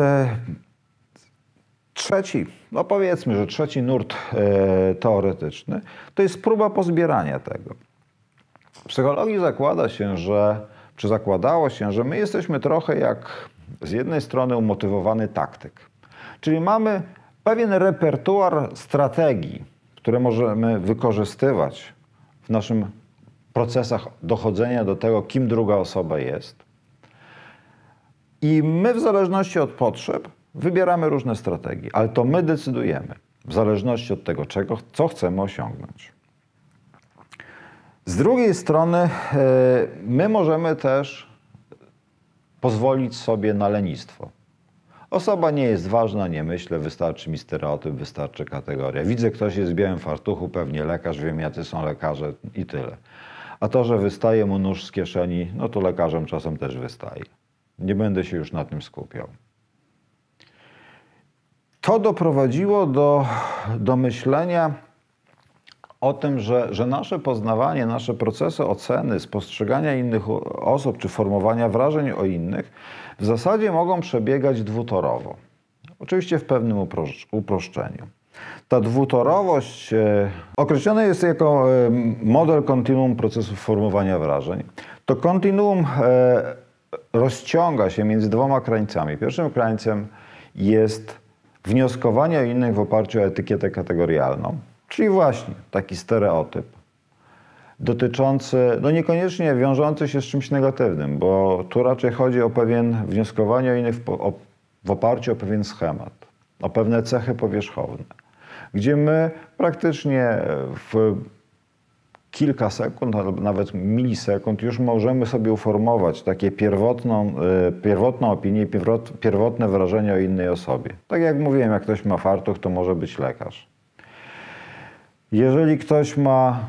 powiedzmy, że trzeci nurt teoretyczny to jest próba pozbierania tego. W psychologii zakładało się, że my jesteśmy trochę jak z jednej strony umotywowany taktyk. Czyli mamy pewien repertuar strategii, które możemy wykorzystywać w naszych procesach dochodzenia do tego, kim druga osoba jest. I my w zależności od potrzeb wybieramy różne strategie, ale to my decydujemy w zależności od tego, co chcemy osiągnąć. Z drugiej strony my możemy też pozwolić sobie na lenistwo. Osoba nie jest ważna, nie myślę, wystarczy mi stereotyp, wystarczy kategoria. Widzę, ktoś jest w białym fartuchu, pewnie lekarz, wiem jacy są lekarze i tyle. A to, że wystaje mu nóż z kieszeni, to lekarzom czasem też wystaje. Nie będę się już na tym skupiał. To doprowadziło do myślenia o tym, że nasze poznawanie, nasze procesy oceny, spostrzegania innych osób czy formowania wrażeń o innych w zasadzie mogą przebiegać dwutorowo. Oczywiście w pewnym uproszczeniu. Ta dwutorowość określona jest jako model kontinuum procesów formowania wrażeń. To kontinuum rozciąga się między dwoma krańcami. Pierwszym krańcem jest wnioskowanie o innych w oparciu o etykietę kategorialną, czyli właśnie taki stereotyp dotyczący, niekoniecznie wiążący się z czymś negatywnym, bo tu raczej chodzi o pewien wnioskowanie o innych w oparciu o pewien schemat, o pewne cechy powierzchowne, gdzie my praktycznie w kilka sekund, albo nawet milisekund już możemy sobie uformować takie pierwotną opinię, pierwotne wrażenie o innej osobie. Tak jak mówiłem, jak ktoś ma fartuch, to może być lekarz. Jeżeli ktoś ma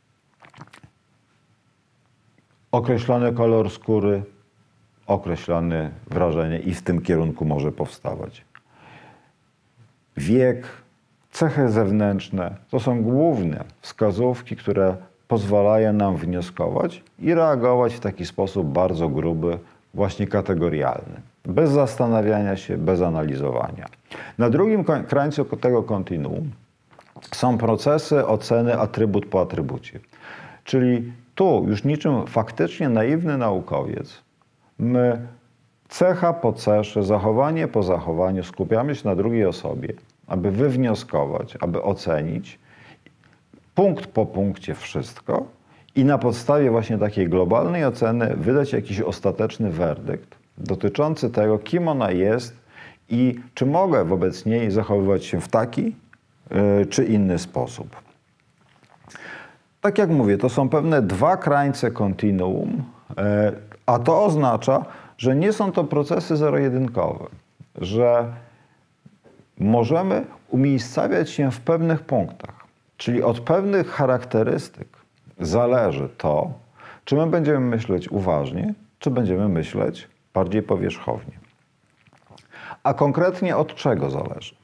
określony kolor skóry, określone wrażenie i w tym kierunku może powstawać. Wiek, cechy zewnętrzne to są główne wskazówki, które pozwalają nam wnioskować i reagować w taki sposób bardzo gruby, właśnie kategorialny. Bez zastanawiania się, bez analizowania. Na drugim krańcu tego kontinuum są procesy oceny atrybut po atrybucie. Czyli tu już niczym faktycznie naiwny naukowiec, my cecha po cesze, zachowanie po zachowaniu skupiamy się na drugiej osobie, aby wywnioskować, aby ocenić punkt po punkcie wszystko i na podstawie właśnie takiej globalnej oceny wydać jakiś ostateczny werdykt dotyczący tego, kim ona jest i czy mogę wobec niej zachowywać się w taki czy inny sposób. Tak jak mówię, to są pewne dwa krańce kontinuum, a to oznacza, że nie są to procesy zero-jedynkowe, że możemy umiejscawiać się w pewnych punktach, czyli od pewnych charakterystyk zależy to, czy my będziemy myśleć uważnie, czy będziemy myśleć bardziej powierzchownie. A konkretnie od czego zależy?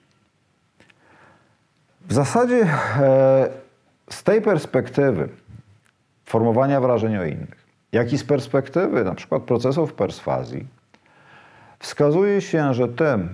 W zasadzie z tej perspektywy formowania wrażeń o innych, jak i z perspektywy na przykład procesów perswazji, wskazuje się, że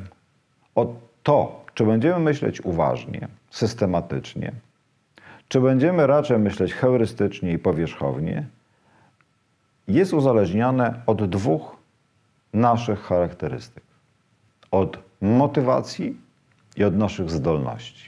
to, czy będziemy myśleć uważnie, systematycznie, czy będziemy raczej myśleć heurystycznie i powierzchownie, jest uzależnione od dwóch naszych charakterystyk. Od motywacji i od naszych zdolności.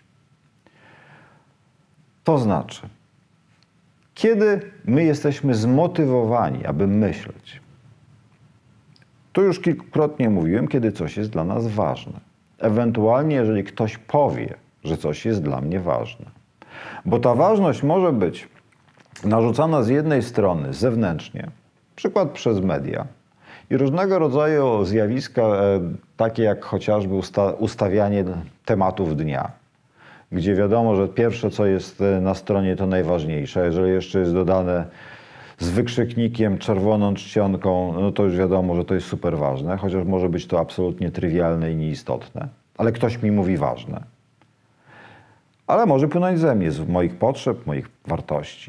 To znaczy, kiedy my jesteśmy zmotywowani, aby myśleć, tu już kilkukrotnie mówiłem, kiedy coś jest dla nas ważne. Ewentualnie, jeżeli ktoś powie, że coś jest dla mnie ważne. Bo ta ważność może być narzucana z jednej strony zewnętrznie, przykład przez media, i różnego rodzaju zjawiska, takie jak chociażby ustawianie tematów dnia, gdzie wiadomo, że pierwsze, co jest na stronie, to najważniejsze. Jeżeli jeszcze jest dodane z wykrzyknikiem, czerwoną czcionką, no to już wiadomo, że to jest super ważne, chociaż może być to absolutnie trywialne i nieistotne, ale ktoś mi mówi ważne. Ale może płynąć ze mnie, z moich potrzeb, moich wartości.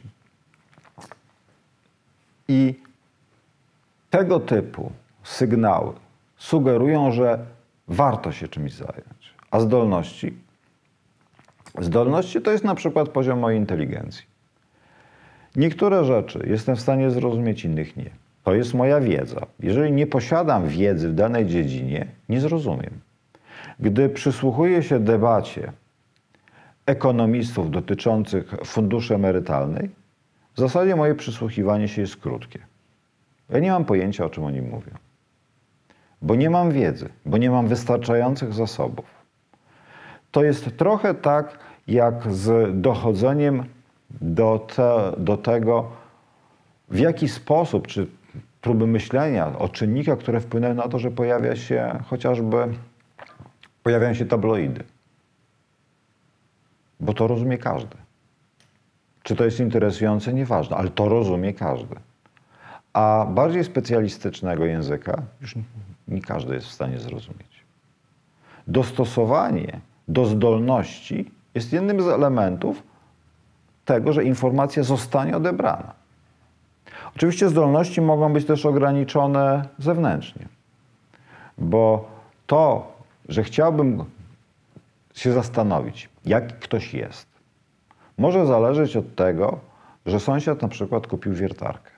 I tego typu sygnały sugerują, że warto się czymś zająć. A zdolności? Zdolności to jest na przykład poziom mojej inteligencji. Niektóre rzeczy jestem w stanie zrozumieć, innych nie. To jest moja wiedza. Jeżeli nie posiadam wiedzy w danej dziedzinie, nie zrozumiem. Gdy przysłuchuję się debacie ekonomistów dotyczących funduszy emerytalnej, w zasadzie moje przysłuchiwanie się jest krótkie. Ja nie mam pojęcia, o czym oni mówią. Bo nie mam wiedzy, bo nie mam wystarczających zasobów. To jest trochę tak, jak z dochodzeniem do tego, w jaki sposób, czy próby myślenia o czynnikach, które wpłynęły na to, że pojawiają się tabloidy. Bo to rozumie każdy. Czy to jest interesujące? Nieważne, ale to rozumie każdy. A bardziej specjalistycznego języka już nie każdy jest w stanie zrozumieć. Dostosowanie do zdolności jest jednym z elementów tego, że informacja zostanie odebrana. Oczywiście zdolności mogą być też ograniczone zewnętrznie, bo to, że chciałbym się zastanowić, jaki ktoś jest, może zależeć od tego, że sąsiad na przykład kupił wiertarkę.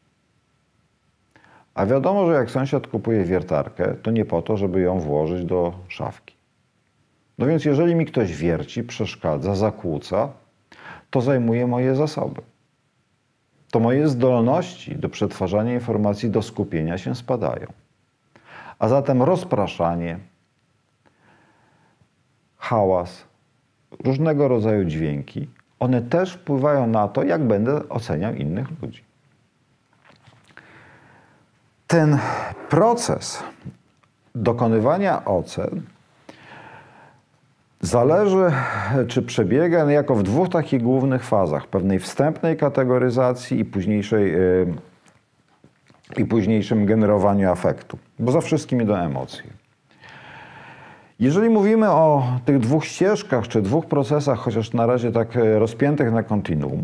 A wiadomo, że jak sąsiad kupuje wiertarkę, to nie po to, żeby ją włożyć do szafki. No więc jeżeli mi ktoś wierci, przeszkadza, zakłóca, to zajmuje moje zasoby. To moje zdolności do przetwarzania informacji, do skupienia się spadają. A zatem rozpraszanie, hałas, różnego rodzaju dźwięki, one też wpływają na to, jak będę oceniał innych ludzi. Ten proces dokonywania ocen zależy, czy przebiega niejako w dwóch takich głównych fazach. Pewnej wstępnej kategoryzacji i późniejszym generowaniu afektu. Bo za wszystkim idą emocje. Jeżeli mówimy o tych dwóch ścieżkach, czy dwóch procesach, chociaż na razie tak rozpiętych na kontinuum,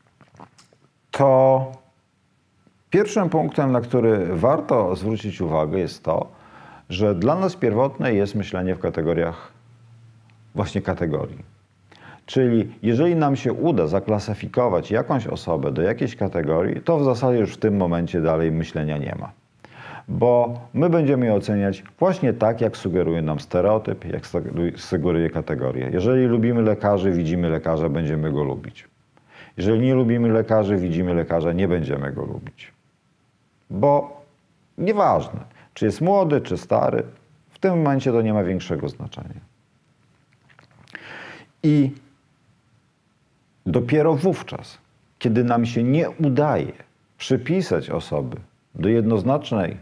to pierwszym punktem, na który warto zwrócić uwagę, jest to, że dla nas pierwotne jest myślenie w kategoriach, właśnie kategorii. Czyli jeżeli nam się uda zaklasyfikować jakąś osobę do jakiejś kategorii, to w zasadzie już w tym momencie dalej myślenia nie ma. Bo my będziemy je oceniać właśnie tak, jak sugeruje nam stereotyp, jak sugeruje kategoria. Jeżeli lubimy lekarzy, widzimy lekarza, będziemy go lubić. Jeżeli nie lubimy lekarzy, widzimy lekarza, nie będziemy go lubić. Bo nieważne, czy jest młody, czy stary, w tym momencie to nie ma większego znaczenia. I dopiero wówczas, kiedy nam się nie udaje przypisać osoby do jednoznacznej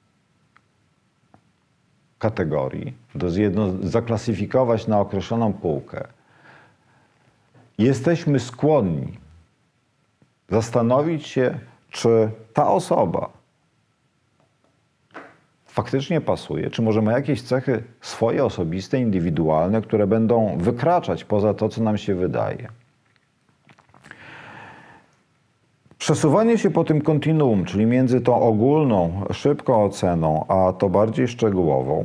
kategorii, zaklasyfikować na określoną półkę, jesteśmy skłonni zastanowić się, czy ta osoba faktycznie pasuje, czy może ma jakieś cechy swoje, osobiste, indywidualne, które będą wykraczać poza to, co nam się wydaje. Przesuwanie się po tym kontinuum, czyli między tą ogólną, szybką oceną, a to bardziej szczegółową,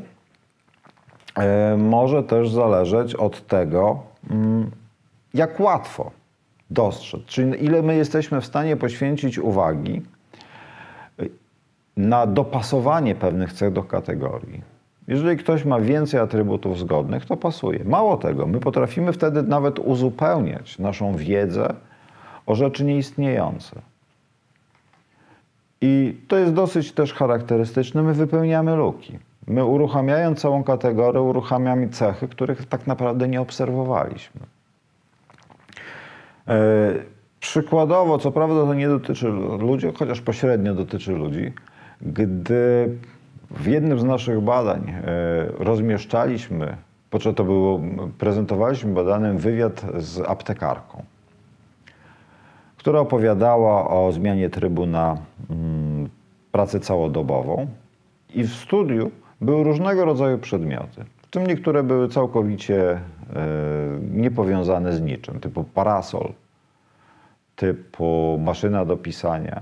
może też zależeć od tego, jak łatwo dostrzec, czyli ile my jesteśmy w stanie poświęcić uwagi na dopasowanie pewnych cech do kategorii. Jeżeli ktoś ma więcej atrybutów zgodnych, to pasuje. Mało tego, my potrafimy wtedy nawet uzupełniać naszą wiedzę o rzeczy nieistniejące. I to jest dosyć też charakterystyczne, my wypełniamy luki. My uruchamiając całą kategorię, uruchamiamy cechy, których tak naprawdę nie obserwowaliśmy. Przykładowo, co prawda to nie dotyczy ludzi, chociaż pośrednio dotyczy ludzi, gdy w jednym z naszych badań rozmieszczaliśmy, podczas to było, prezentowaliśmy badanym wywiad z aptekarką, która opowiadała o zmianie trybu na pracę całodobową i w studiu były różnego rodzaju przedmioty. W tym niektóre były całkowicie niepowiązane z niczym, typu parasol, typu maszyna do pisania.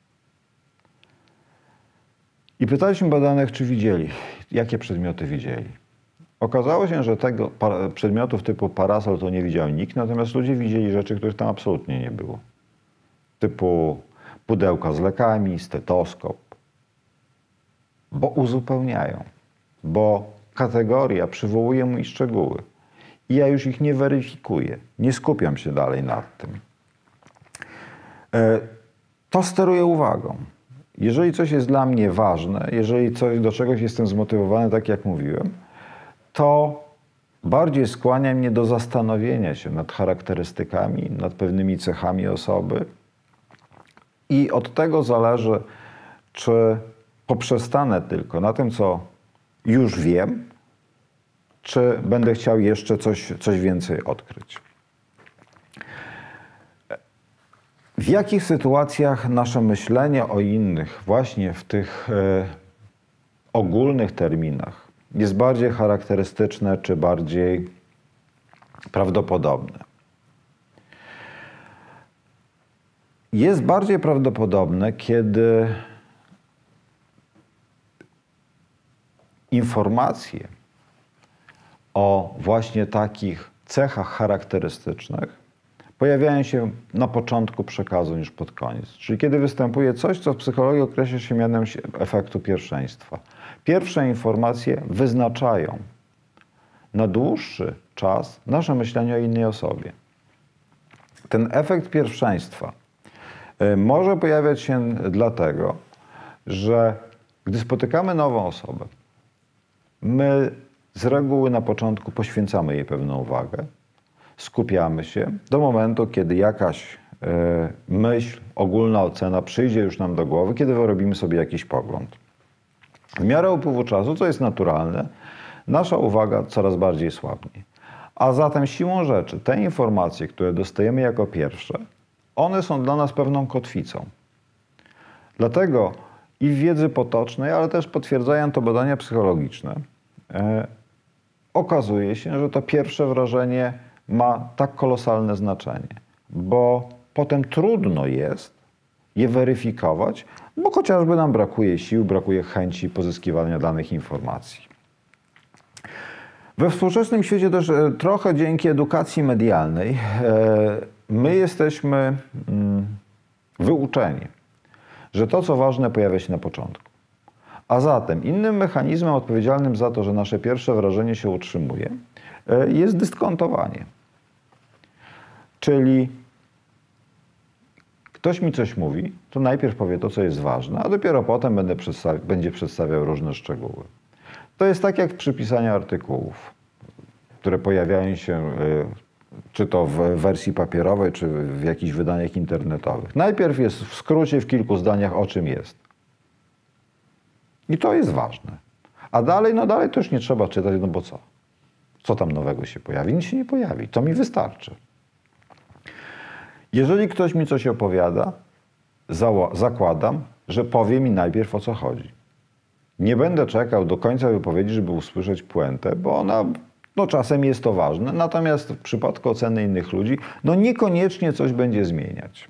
I pytaliśmy badanych, czy widzieli, jakie przedmioty widzieli. Okazało się, że tego przedmiotów typu parasol to nie widział nikt, natomiast ludzie widzieli rzeczy, których tam absolutnie nie było. Typu pudełka z lekami, stetoskop. Bo uzupełniają. Bo kategoria przywołuje mi szczegóły. I ja już ich nie weryfikuję. Nie skupiam się dalej nad tym. To steruje uwagą. Jeżeli coś jest dla mnie ważne, jeżeli coś, do czegoś jestem zmotywowany, tak jak mówiłem, to bardziej skłania mnie do zastanowienia się nad charakterystykami, nad pewnymi cechami osoby. I od tego zależy, czy poprzestanę tylko na tym, co już wiem, czy będę chciał jeszcze coś więcej odkryć. W jakich sytuacjach nasze myślenie o innych, właśnie w tych ogólnych terminach, jest bardziej charakterystyczne czy bardziej prawdopodobne? Jest bardziej prawdopodobne, kiedy informacje o właśnie takich cechach charakterystycznych pojawiają się na początku przekazu niż pod koniec. Czyli kiedy występuje coś, co w psychologii określa się mianem efektu pierwszeństwa. Pierwsze informacje wyznaczają na dłuższy czas nasze myślenie o innej osobie. Ten efekt pierwszeństwa może pojawiać się dlatego, że gdy spotykamy nową osobę, my z reguły na początku poświęcamy jej pewną uwagę, skupiamy się do momentu, kiedy jakaś myśl, ogólna ocena przyjdzie już nam do głowy, kiedy wyrobimy sobie jakiś pogląd. W miarę upływu czasu, co jest naturalne, nasza uwaga coraz bardziej słabnie. A zatem siłą rzeczy te informacje, które dostajemy jako pierwsze, one są dla nas pewną kotwicą. Dlatego i w wiedzy potocznej, ale też potwierdzają to badania psychologiczne, okazuje się, że to pierwsze wrażenie ma tak kolosalne znaczenie, bo potem trudno jest je weryfikować, bo chociażby nam brakuje sił, brakuje chęci pozyskiwania danych informacji. We współczesnym świecie też trochę dzięki edukacji medialnej my jesteśmy wyuczeni, że to, co ważne, pojawia się na początku. A zatem innym mechanizmem odpowiedzialnym za to, że nasze pierwsze wrażenie się utrzymuje, jest dyskontowanie. Czyli ktoś mi coś mówi, to najpierw powie to, co jest ważne, a dopiero potem będzie przedstawiał różne szczegóły. To jest tak jak przy pisaniu artykułów, które pojawiają się czy to w wersji papierowej, czy w jakichś wydaniach internetowych. Najpierw jest w skrócie, w kilku zdaniach, o czym jest. I to jest ważne. A dalej, no dalej to już nie trzeba czytać, no bo co? Co tam nowego się pojawi? Nic się nie pojawi. To mi wystarczy. Jeżeli ktoś mi coś opowiada, zakładam, że powie mi najpierw, o co chodzi. Nie będę czekał do końca wypowiedzi, żeby usłyszeć puentę, bo ona, no czasem jest to ważne, natomiast w przypadku oceny innych ludzi, no niekoniecznie coś będzie zmieniać.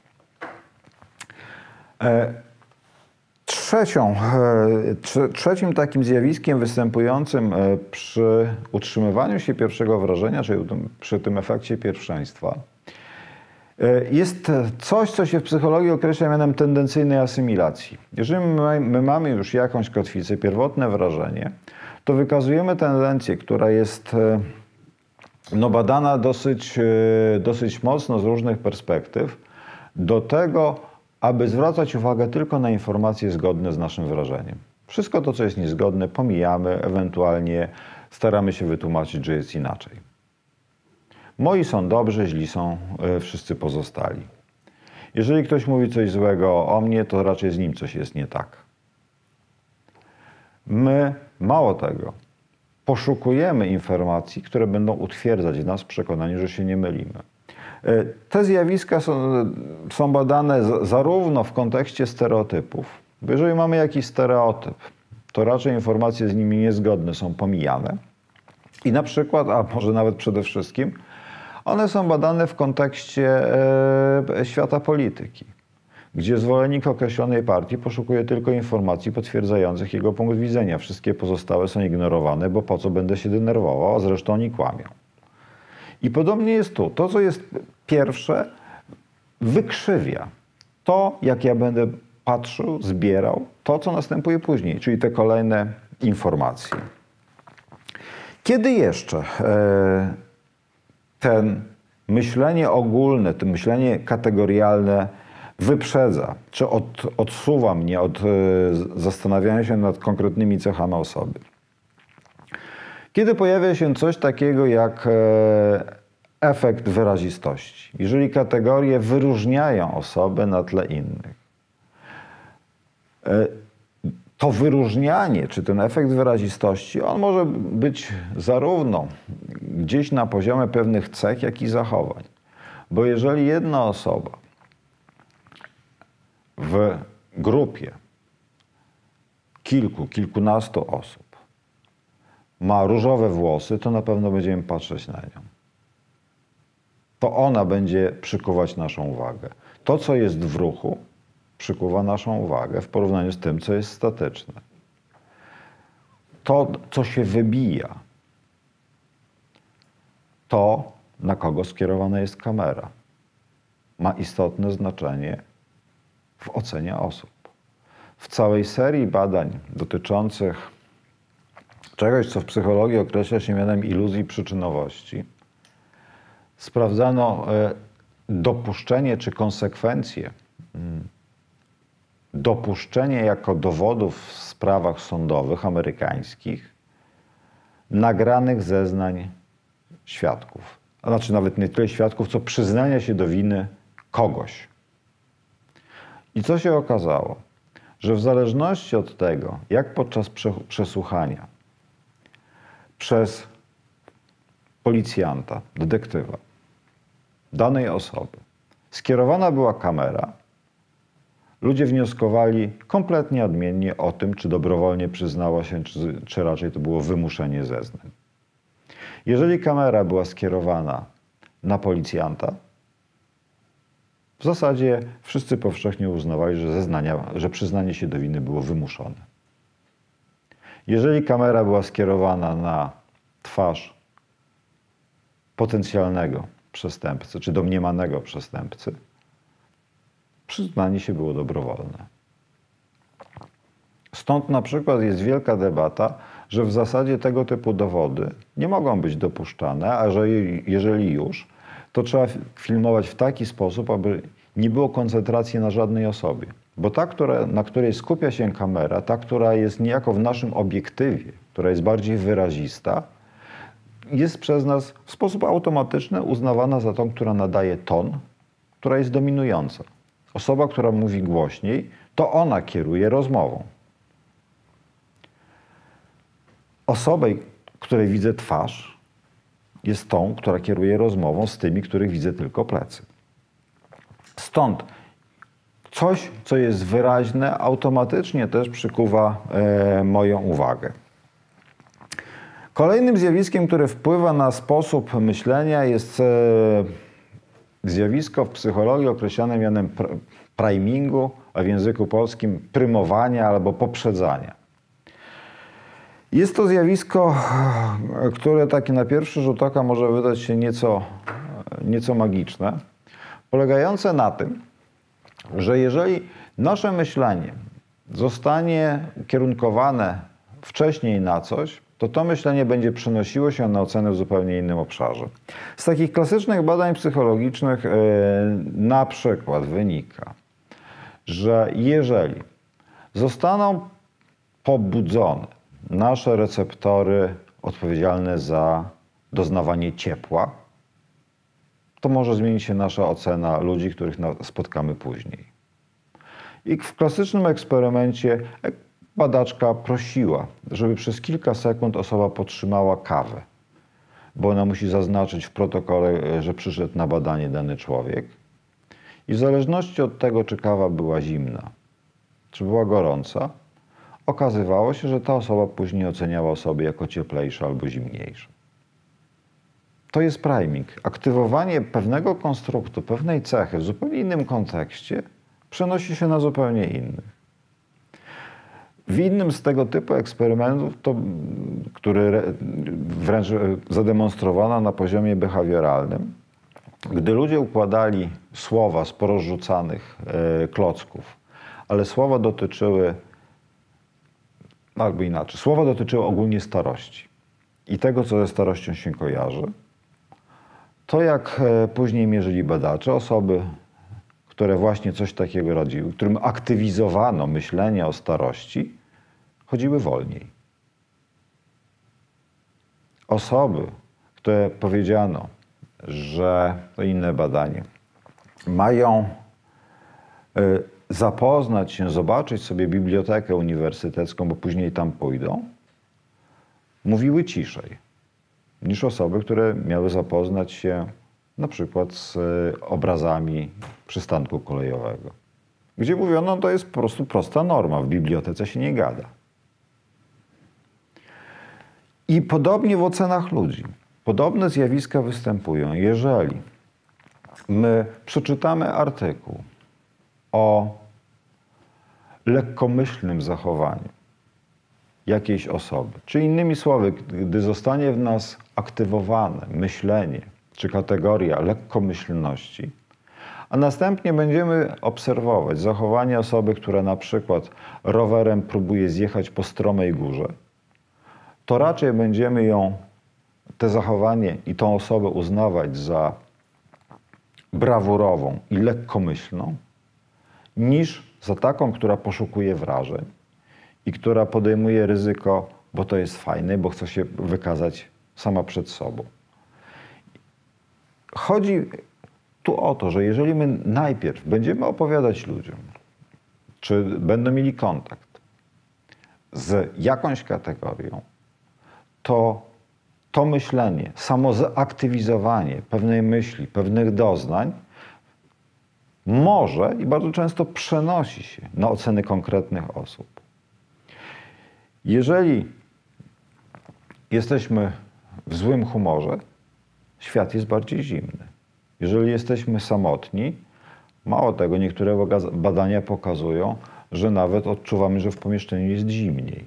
Trzecim takim zjawiskiem występującym przy utrzymywaniu się pierwszego wrażenia, czyli przy tym efekcie pierwszeństwa, jest coś, co się w psychologii określa mianem tendencyjnej asymilacji. Jeżeli my mamy już jakąś kotwicę, pierwotne wrażenie, to wykazujemy tendencję, która jest badana dosyć mocno z różnych perspektyw, do tego, aby zwracać uwagę tylko na informacje zgodne z naszym wrażeniem. Wszystko to, co jest niezgodne, pomijamy, ewentualnie staramy się wytłumaczyć, że jest inaczej. Moi są dobrzy, źli są wszyscy pozostali. Jeżeli ktoś mówi coś złego o mnie, to raczej z nim coś jest nie tak. My, mało tego, poszukujemy informacji, które będą utwierdzać nas w przekonaniu, że się nie mylimy. Te zjawiska są badane zarówno w kontekście stereotypów, bo jeżeli mamy jakiś stereotyp, to raczej informacje z nimi niezgodne są pomijane. I na przykład, a może nawet przede wszystkim, one są badane w kontekście świata polityki, gdzie zwolennik określonej partii poszukuje tylko informacji potwierdzających jego punkt widzenia. Wszystkie pozostałe są ignorowane, bo po co będę się denerwował, a zresztą oni kłamią. I podobnie jest tu. To, co jest pierwsze, wykrzywia to, jak ja będę patrzył, zbierał to, co następuje później, czyli te kolejne informacje. Kiedy jeszcze ten myślenie ogólne, to myślenie kategorialne wyprzedza, czy odsuwa mnie od zastanawiania się nad konkretnymi cechami osoby? Kiedy pojawia się coś takiego jak efekt wyrazistości. Jeżeli kategorie wyróżniają osobę na tle innych. To wyróżnianie, czy ten efekt wyrazistości, on może być zarówno gdzieś na poziomie pewnych cech, jak i zachowań. Bo jeżeli jedna osoba w grupie kilkunastu osób ma różowe włosy, to na pewno będziemy patrzeć na nią. To ona będzie przykuwać naszą uwagę. To, co jest w ruchu, przykuwa naszą uwagę w porównaniu z tym, co jest statyczne. To, co się wybija, to, na kogo skierowana jest kamera, ma istotne znaczenie w ocenie osób. W całej serii badań dotyczących czegoś, co w psychologii określa się mianem iluzji przyczynowości, sprawdzano dopuszczenie czy konsekwencje, dopuszczenie jako dowodów w sprawach sądowych amerykańskich nagranych zeznań świadków. A znaczy nawet nie tyle świadków, co przyznania się do winy kogoś. I co się okazało? Że w zależności od tego, jak podczas przesłuchania przez policjanta, detektywa, danej osoby skierowana była kamera, ludzie wnioskowali kompletnie odmiennie o tym, czy dobrowolnie przyznała się, czy raczej to było wymuszenie zeznań. Jeżeli kamera była skierowana na policjanta, w zasadzie wszyscy powszechnie uznawali, że przyznanie się do winy było wymuszone. Jeżeli kamera była skierowana na twarz potencjalnego przestępcy, czy domniemanego przestępcy, przyznanie się było dobrowolne. Stąd na przykład jest wielka debata, że w zasadzie tego typu dowody nie mogą być dopuszczane, a że jeżeli już, to trzeba filmować w taki sposób, aby nie było koncentracji na żadnej osobie. Bo ta, na której skupia się kamera, ta, która jest niejako w naszym obiektywie, która jest bardziej wyrazista, jest przez nas w sposób automatyczny uznawana za tą, która nadaje ton, która jest dominująca. Osoba, która mówi głośniej, to ona kieruje rozmową. Osobą, której widzę twarz, jest tą, która kieruje rozmową z tymi, których widzę tylko plecy. Stąd coś, co jest wyraźne, automatycznie też przykuwa moją uwagę. Kolejnym zjawiskiem, które wpływa na sposób myślenia, jest zjawisko w psychologii określane mianem primingu, a w języku polskim prymowania albo poprzedzania. Jest to zjawisko, które takie na pierwszy rzut oka może wydać się nieco magiczne, polegające na tym, że jeżeli nasze myślenie zostanie ukierunkowane wcześniej na coś, to myślenie będzie przenosiło się na ocenę w zupełnie innym obszarze. Z takich klasycznych badań psychologicznych na przykład wynika, że jeżeli zostaną pobudzone nasze receptory odpowiedzialne za doznawanie ciepła, to może zmienić się nasza ocena ludzi, których spotkamy później. I w klasycznym eksperymencie badaczka prosiła, żeby przez kilka sekund osoba podtrzymała kawę, bo ona musi zaznaczyć w protokole, że przyszedł na badanie dany człowiek. I w zależności od tego, czy kawa była zimna, czy była gorąca, okazywało się, że ta osoba później oceniała sobie jako cieplejsza albo zimniejsza. To jest priming. Aktywowanie pewnego konstruktu, pewnej cechy w zupełnie innym kontekście przenosi się na zupełnie inny. W innym z tego typu eksperymentów, który wręcz zademonstrowano na poziomie behawioralnym, gdy ludzie układali słowa z porozrzucanych klocków, ale słowa dotyczyły, albo inaczej, słowa dotyczyły ogólnie starości i tego, co ze starością się kojarzy, to jak później mierzyli badacze, osoby, które właśnie coś takiego rodziły, którym aktywizowano myślenie o starości, chodziły wolniej. Osoby, które powiedziano, że to inne badanie, mają zapoznać się, zobaczyć sobie bibliotekę uniwersytecką, bo później tam pójdą, mówiły ciszej niż osoby, które miały zapoznać się na przykład z obrazami przystanku kolejowego, gdzie mówiono, to jest po prostu prosta norma, w bibliotece się nie gada. I podobnie w ocenach ludzi. Podobne zjawiska występują, jeżeli my przeczytamy artykuł o lekkomyślnym zachowaniu jakiejś osoby, czy innymi słowy, gdy zostanie w nas aktywowane myślenie, czy kategoria lekkomyślności, a następnie będziemy obserwować zachowanie osoby, która na przykład rowerem próbuje zjechać po stromej górze, to raczej będziemy te zachowanie i tą osobę uznawać za brawurową i lekkomyślną, niż za taką, która poszukuje wrażeń i która podejmuje ryzyko, bo to jest fajne, bo chce się wykazać sama przed sobą. Chodzi tu o to, że jeżeli my najpierw będziemy opowiadać ludziom, czy będą mieli kontakt z jakąś kategorią, to myślenie, samo zaktywizowanie pewnej myśli, pewnych doznań może i bardzo często przenosi się na oceny konkretnych osób. Jeżeli jesteśmy w złym humorze, świat jest bardziej zimny. Jeżeli jesteśmy samotni, mało tego, niektóre badania pokazują, że nawet odczuwamy, że w pomieszczeniu jest zimniej.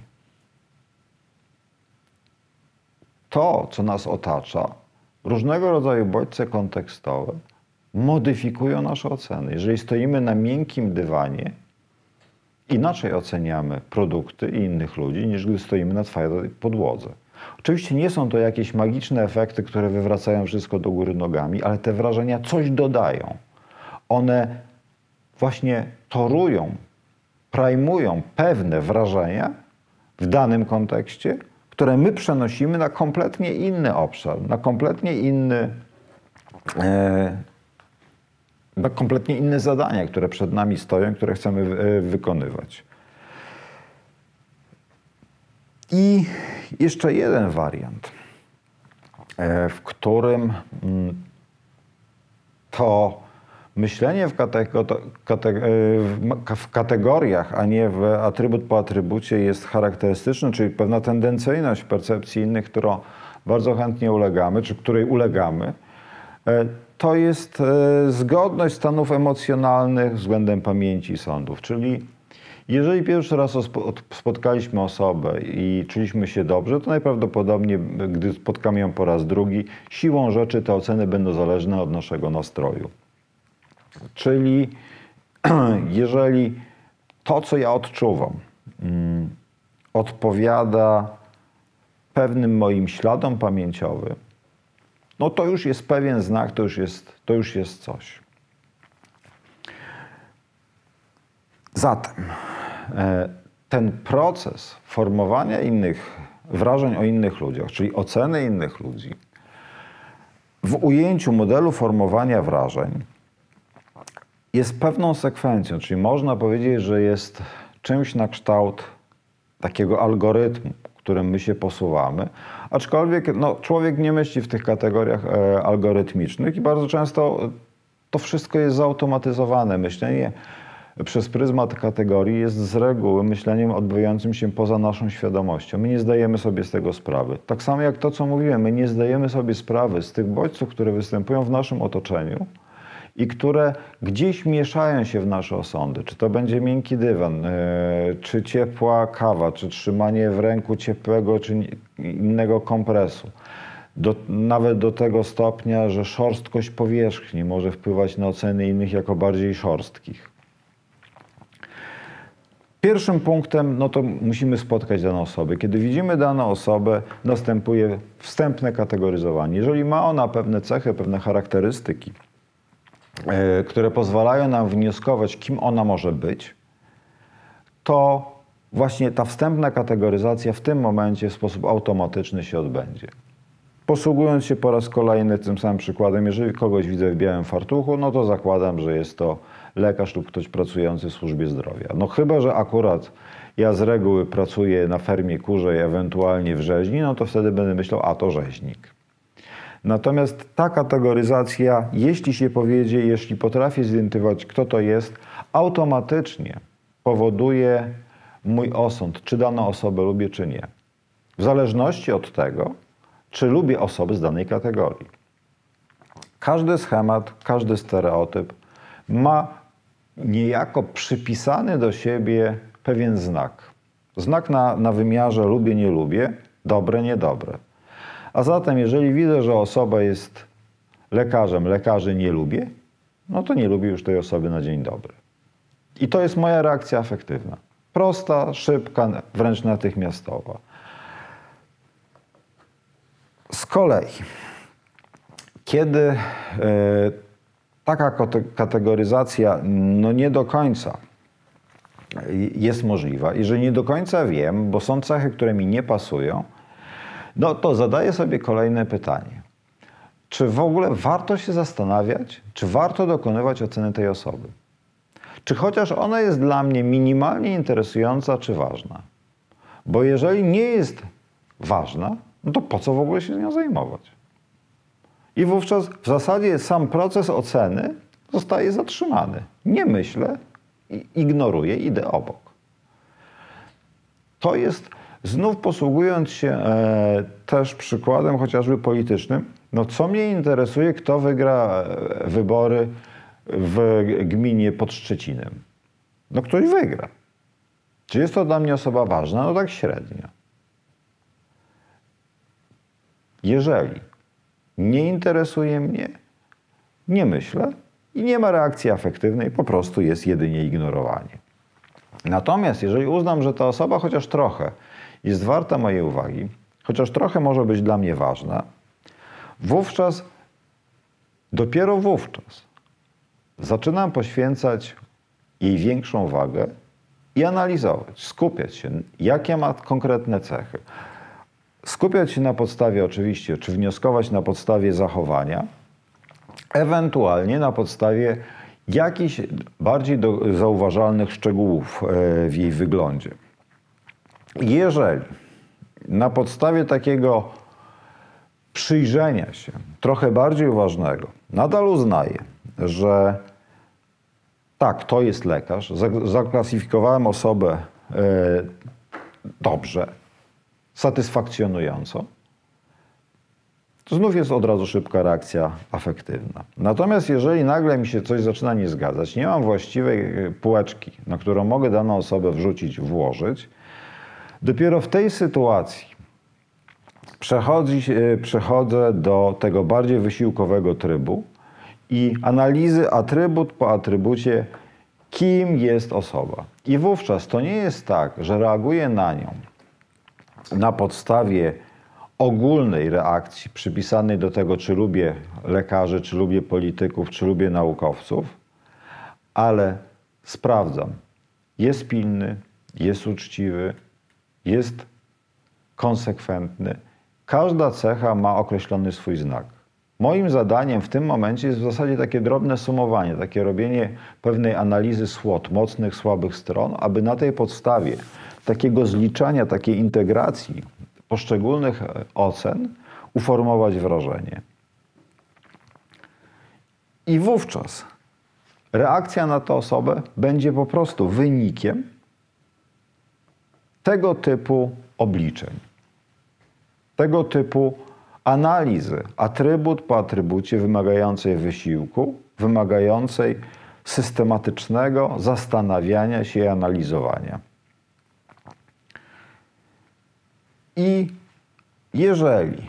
To, co nas otacza, różnego rodzaju bodźce kontekstowe, modyfikują nasze oceny. Jeżeli stoimy na miękkim dywanie, inaczej oceniamy produkty i innych ludzi, niż gdy stoimy na twardej podłodze. Oczywiście nie są to jakieś magiczne efekty, które wywracają wszystko do góry nogami, ale te wrażenia coś dodają. One właśnie torują, prajmują pewne wrażenia w danym kontekście, które my przenosimy na kompletnie inny obszar, na kompletnie inne zadania, które przed nami stoją, które chcemy wykonywać. I jeszcze jeden wariant, w którym to myślenie w kategoriach, a nie w atrybut po atrybucie jest charakterystyczne, czyli pewna tendencyjność w percepcji innych, którą bardzo chętnie ulegamy, czy której ulegamy, to jest zgodność stanów emocjonalnych względem pamięci sądów. Czyli jeżeli pierwszy raz spotkaliśmy osobę i czuliśmy się dobrze, to najprawdopodobniej, gdy spotkamy ją po raz drugi, siłą rzeczy te oceny będą zależne od naszego nastroju. Czyli jeżeli to, co ja odczuwam, odpowiada pewnym moim śladom pamięciowym, no to już jest pewien znak, to już jest coś. Zatem ten proces formowania wrażeń o innych ludziach, czyli oceny innych ludzi, w ujęciu modelu formowania wrażeń jest pewną sekwencją, czyli można powiedzieć, że jest czymś na kształt takiego algorytmu, którym my się posuwamy, aczkolwiek człowiek nie myśli w tych kategoriach algorytmicznych i bardzo często to wszystko jest zautomatyzowane. Myślenie przez pryzmat kategorii jest z reguły myśleniem odbywającym się poza naszą świadomością. My nie zdajemy sobie z tego sprawy. Tak samo jak to, co mówiłem, my nie zdajemy sobie sprawy z tych bodźców, które występują w naszym otoczeniu i które gdzieś mieszają się w nasze osądy. Czy to będzie miękki dywan, czy ciepła kawa, czy trzymanie w ręku ciepłego, czy innego kompresu. Nawet do tego stopnia, że szorstkość powierzchni może wpływać na oceny innych jako bardziej szorstkich. Pierwszym punktem, to musimy spotkać daną osobę. Kiedy widzimy daną osobę, następuje wstępne kategoryzowanie. Jeżeli ma ona pewne cechy, pewne charakterystyki, które pozwalają nam wnioskować, kim ona może być, to właśnie ta wstępna kategoryzacja w tym momencie w sposób automatyczny się odbędzie. Posługując się po raz kolejny tym samym przykładem, jeżeli kogoś widzę w białym fartuchu, to zakładam, że jest to lekarz lub ktoś pracujący w służbie zdrowia. Chyba że akurat ja z reguły pracuję na fermie kurzej, ewentualnie w rzeźni, to wtedy będę myślał, to rzeźnik. Natomiast ta kategoryzacja, jeśli się powiedzie, jeśli potrafię zidentyfikować, kto to jest, automatycznie powoduje mój osąd, czy daną osobę lubię, czy nie. W zależności od tego, czy lubię osoby z danej kategorii. Każdy schemat, każdy stereotyp ma niejako przypisany do siebie pewien znak. Znak na wymiarze lubię, nie lubię, dobre, niedobre. A zatem, jeżeli widzę, że osoba jest lekarzem, lekarzy nie lubię, to nie lubię już tej osoby na dzień dobry. I to jest moja reakcja afektywna. Prosta, szybka, wręcz natychmiastowa. Z kolei, kiedy taka kategoryzacja nie do końca jest możliwa i że nie do końca wiem, bo są cechy, które mi nie pasują, to zadaję sobie kolejne pytanie. Czy w ogóle warto się zastanawiać, czy warto dokonywać oceny tej osoby? Czy chociaż ona jest dla mnie minimalnie interesująca, czy ważna? Bo jeżeli nie jest ważna, to po co w ogóle się z nią zajmować? I wówczas w zasadzie sam proces oceny zostaje zatrzymany. Nie myślę, ignoruję, idę obok. To jest Znów posługując się też przykładem chociażby politycznym, no co mnie interesuje, kto wygra wybory w gminie pod Szczecinem? No ktoś wygra. Czy jest to dla mnie osoba ważna? No tak średnio. Jeżeli nie interesuje mnie, nie myślę i nie ma reakcji afektywnej, po prostu jest jedynie ignorowanie. Natomiast jeżeli uznam, że ta osoba chociaż trochę jest warta mojej uwagi, chociaż trochę może być dla mnie ważna, wówczas, dopiero wówczas zaczynam poświęcać jej większą wagę i analizować, skupiać się, jakie ma konkretne cechy. Skupiać się na podstawie oczywiście, czy wnioskować na podstawie zachowania, ewentualnie na podstawie jakichś bardziej zauważalnych szczegółów w jej wyglądzie. Jeżeli na podstawie takiego przyjrzenia się, trochę bardziej uważnego, nadal uznaję, że tak, to jest lekarz, zaklasyfikowałem osobę dobrze, satysfakcjonująco, to znów jest od razu szybka reakcja afektywna. Natomiast jeżeli nagle mi się coś zaczyna nie zgadzać, nie mam właściwej półeczki, na którą mogę daną osobę wrzucić, włożyć, dopiero w tej sytuacji przechodzę do tego bardziej wysiłkowego trybu i analizy atrybut po atrybucie, kim jest osoba. I wówczas to nie jest tak, że reaguję na nią na podstawie ogólnej reakcji przypisanej do tego, czy lubię lekarzy, czy lubię polityków, czy lubię naukowców, ale sprawdzam, jest pilny, jest uczciwy, jest konsekwentny. Każda cecha ma określony swój znak. Moim zadaniem w tym momencie jest w zasadzie takie drobne sumowanie, takie robienie pewnej analizy SWOT, mocnych, słabych stron, aby na tej podstawie takiego zliczania, takiej integracji poszczególnych ocen uformować wrażenie. I wówczas reakcja na tę osobę będzie po prostu wynikiem tego typu obliczeń, tego typu analizy, atrybut po atrybucie, wymagającej wysiłku, wymagającej systematycznego zastanawiania się i analizowania. I jeżeli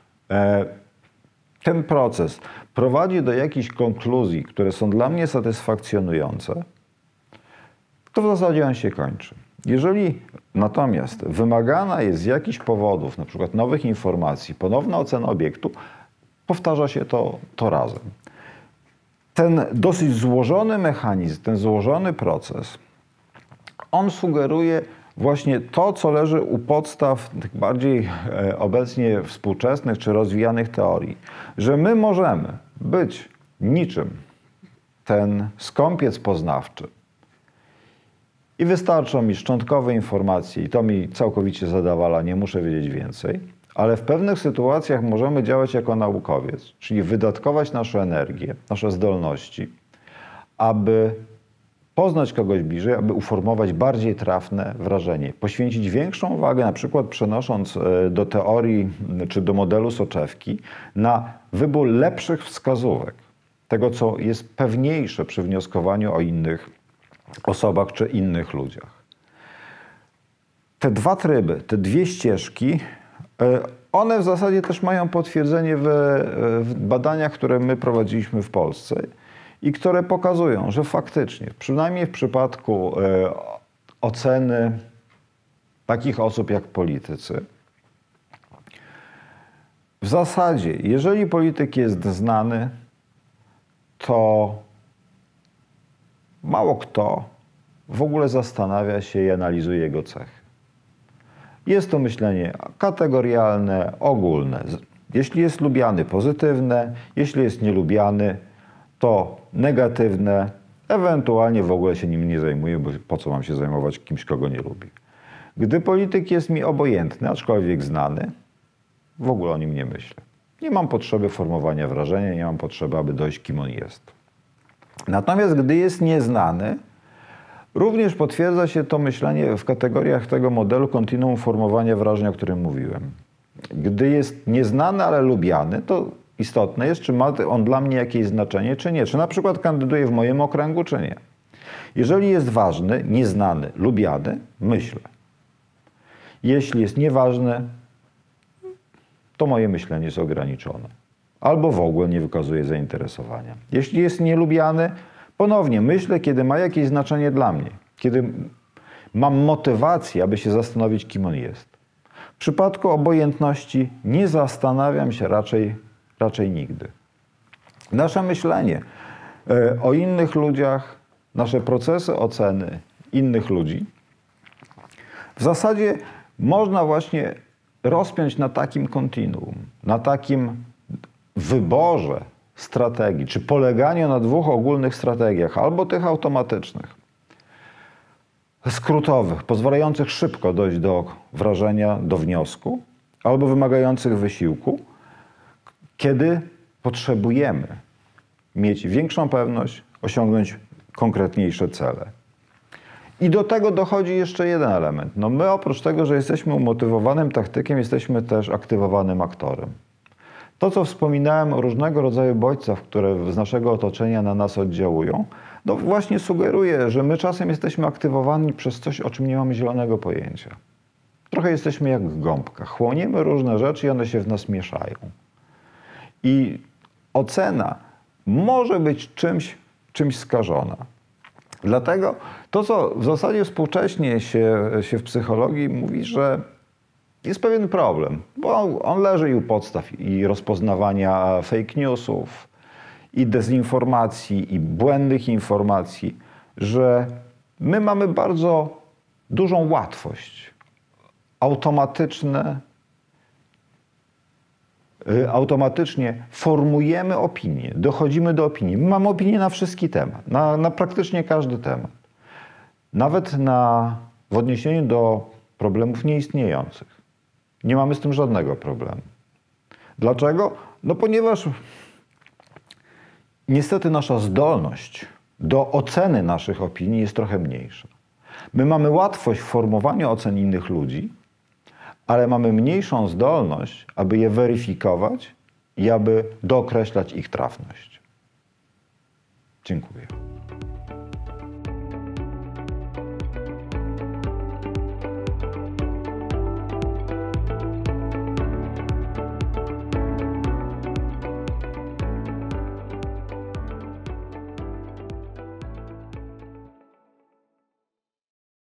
ten proces prowadzi do jakichś konkluzji, które są dla mnie satysfakcjonujące, to w zasadzie on się kończy. Jeżeli natomiast wymagana jest z jakichś powodów, na przykład nowych informacji, ponowna ocena obiektu, powtarza się to razem. Ten dosyć złożony mechanizm, ten złożony proces, on sugeruje właśnie to, co leży u podstaw tych bardziej obecnie współczesnych czy rozwijanych teorii, że my możemy być niczym ten skąpiec poznawczy i wystarczą mi szczątkowe informacje i to mi całkowicie zadawala, nie muszę wiedzieć więcej, ale w pewnych sytuacjach możemy działać jako naukowiec, czyli wydatkować naszą energię, nasze zdolności, aby poznać kogoś bliżej, aby uformować bardziej trafne wrażenie, poświęcić większą uwagę, na przykład przenosząc do teorii czy do modelu soczewki, na wybór lepszych wskazówek, tego co jest pewniejsze przy wnioskowaniu o innych osobach czy innych ludziach. Te dwa tryby, te dwie ścieżki, one w zasadzie też mają potwierdzenie w badaniach, które my prowadziliśmy w Polsce i które pokazują, że faktycznie, przynajmniej w przypadku oceny takich osób jak politycy, w zasadzie, jeżeli polityk jest znany, to mało kto w ogóle zastanawia się i analizuje jego cechy. Jest to myślenie kategorialne, ogólne. Jeśli jest lubiany, pozytywne, jeśli jest nielubiany, to negatywne, ewentualnie w ogóle się nim nie zajmuję, bo po co mam się zajmować kimś, kogo nie lubię. Gdy polityk jest mi obojętny, aczkolwiek znany, w ogóle o nim nie myślę. Nie mam potrzeby formowania wrażenia, nie mam potrzeby, aby dojść, kim on jest. Natomiast gdy jest nieznany, Również potwierdza się to myślenie w kategoriach tego modelu kontinuum formowania wrażeń, o którym mówiłem. Gdy jest nieznany, ale lubiany, to istotne jest, czy ma on dla mnie jakieś znaczenie, czy nie. Czy na przykład kandyduje w moim okręgu, czy nie. Jeżeli jest ważny, nieznany, lubiany, myślę. Jeśli jest nieważny, to moje myślenie jest ograniczone. Albo w ogóle nie wykazuje zainteresowania. Jeśli jest nielubiany, ponownie myślę, kiedy ma jakieś znaczenie dla mnie. Kiedy mam motywację, aby się zastanowić, kim on jest. W przypadku obojętności nie zastanawiam się raczej nigdy. Nasze myślenie o innych ludziach, nasze procesy oceny innych ludzi w zasadzie można właśnie rozpiąć na takim kontinuum, na takim wyborze strategii, czy poleganiu na dwóch ogólnych strategiach, albo tych automatycznych, skrótowych, pozwalających szybko dojść do wrażenia, do wniosku, albo wymagających wysiłku, kiedy potrzebujemy mieć większą pewność, osiągnąć konkretniejsze cele. I do tego dochodzi jeszcze jeden element. No my oprócz tego, że jesteśmy umotywowanym taktykiem, jesteśmy też aktywowanym aktorem. To, co wspominałem o różnego rodzaju bodźcach, które z naszego otoczenia na nas oddziałują, no właśnie sugeruje, że my czasem jesteśmy aktywowani przez coś, o czym nie mamy zielonego pojęcia. Trochę jesteśmy jak gąbka. Chłoniemy różne rzeczy i one się w nas mieszają. I ocena może być czymś skażona. Dlatego to, co w zasadzie współcześnie się w psychologii mówi, że jest pewien problem, bo on leży i u podstaw i rozpoznawania fake newsów, i dezinformacji, i błędnych informacji, że my mamy bardzo dużą łatwość. Automatycznie formujemy opinię, dochodzimy do opinii. My mamy opinię na wszystki temat, na praktycznie każdy temat. Nawet w odniesieniu do problemów nieistniejących. Nie mamy z tym żadnego problemu. Dlaczego? No ponieważ niestety nasza zdolność do oceny naszych opinii jest trochę mniejsza. My mamy łatwość w formowaniu ocen innych ludzi, ale mamy mniejszą zdolność, aby je weryfikować i aby dookreślać ich trafność. Dziękuję.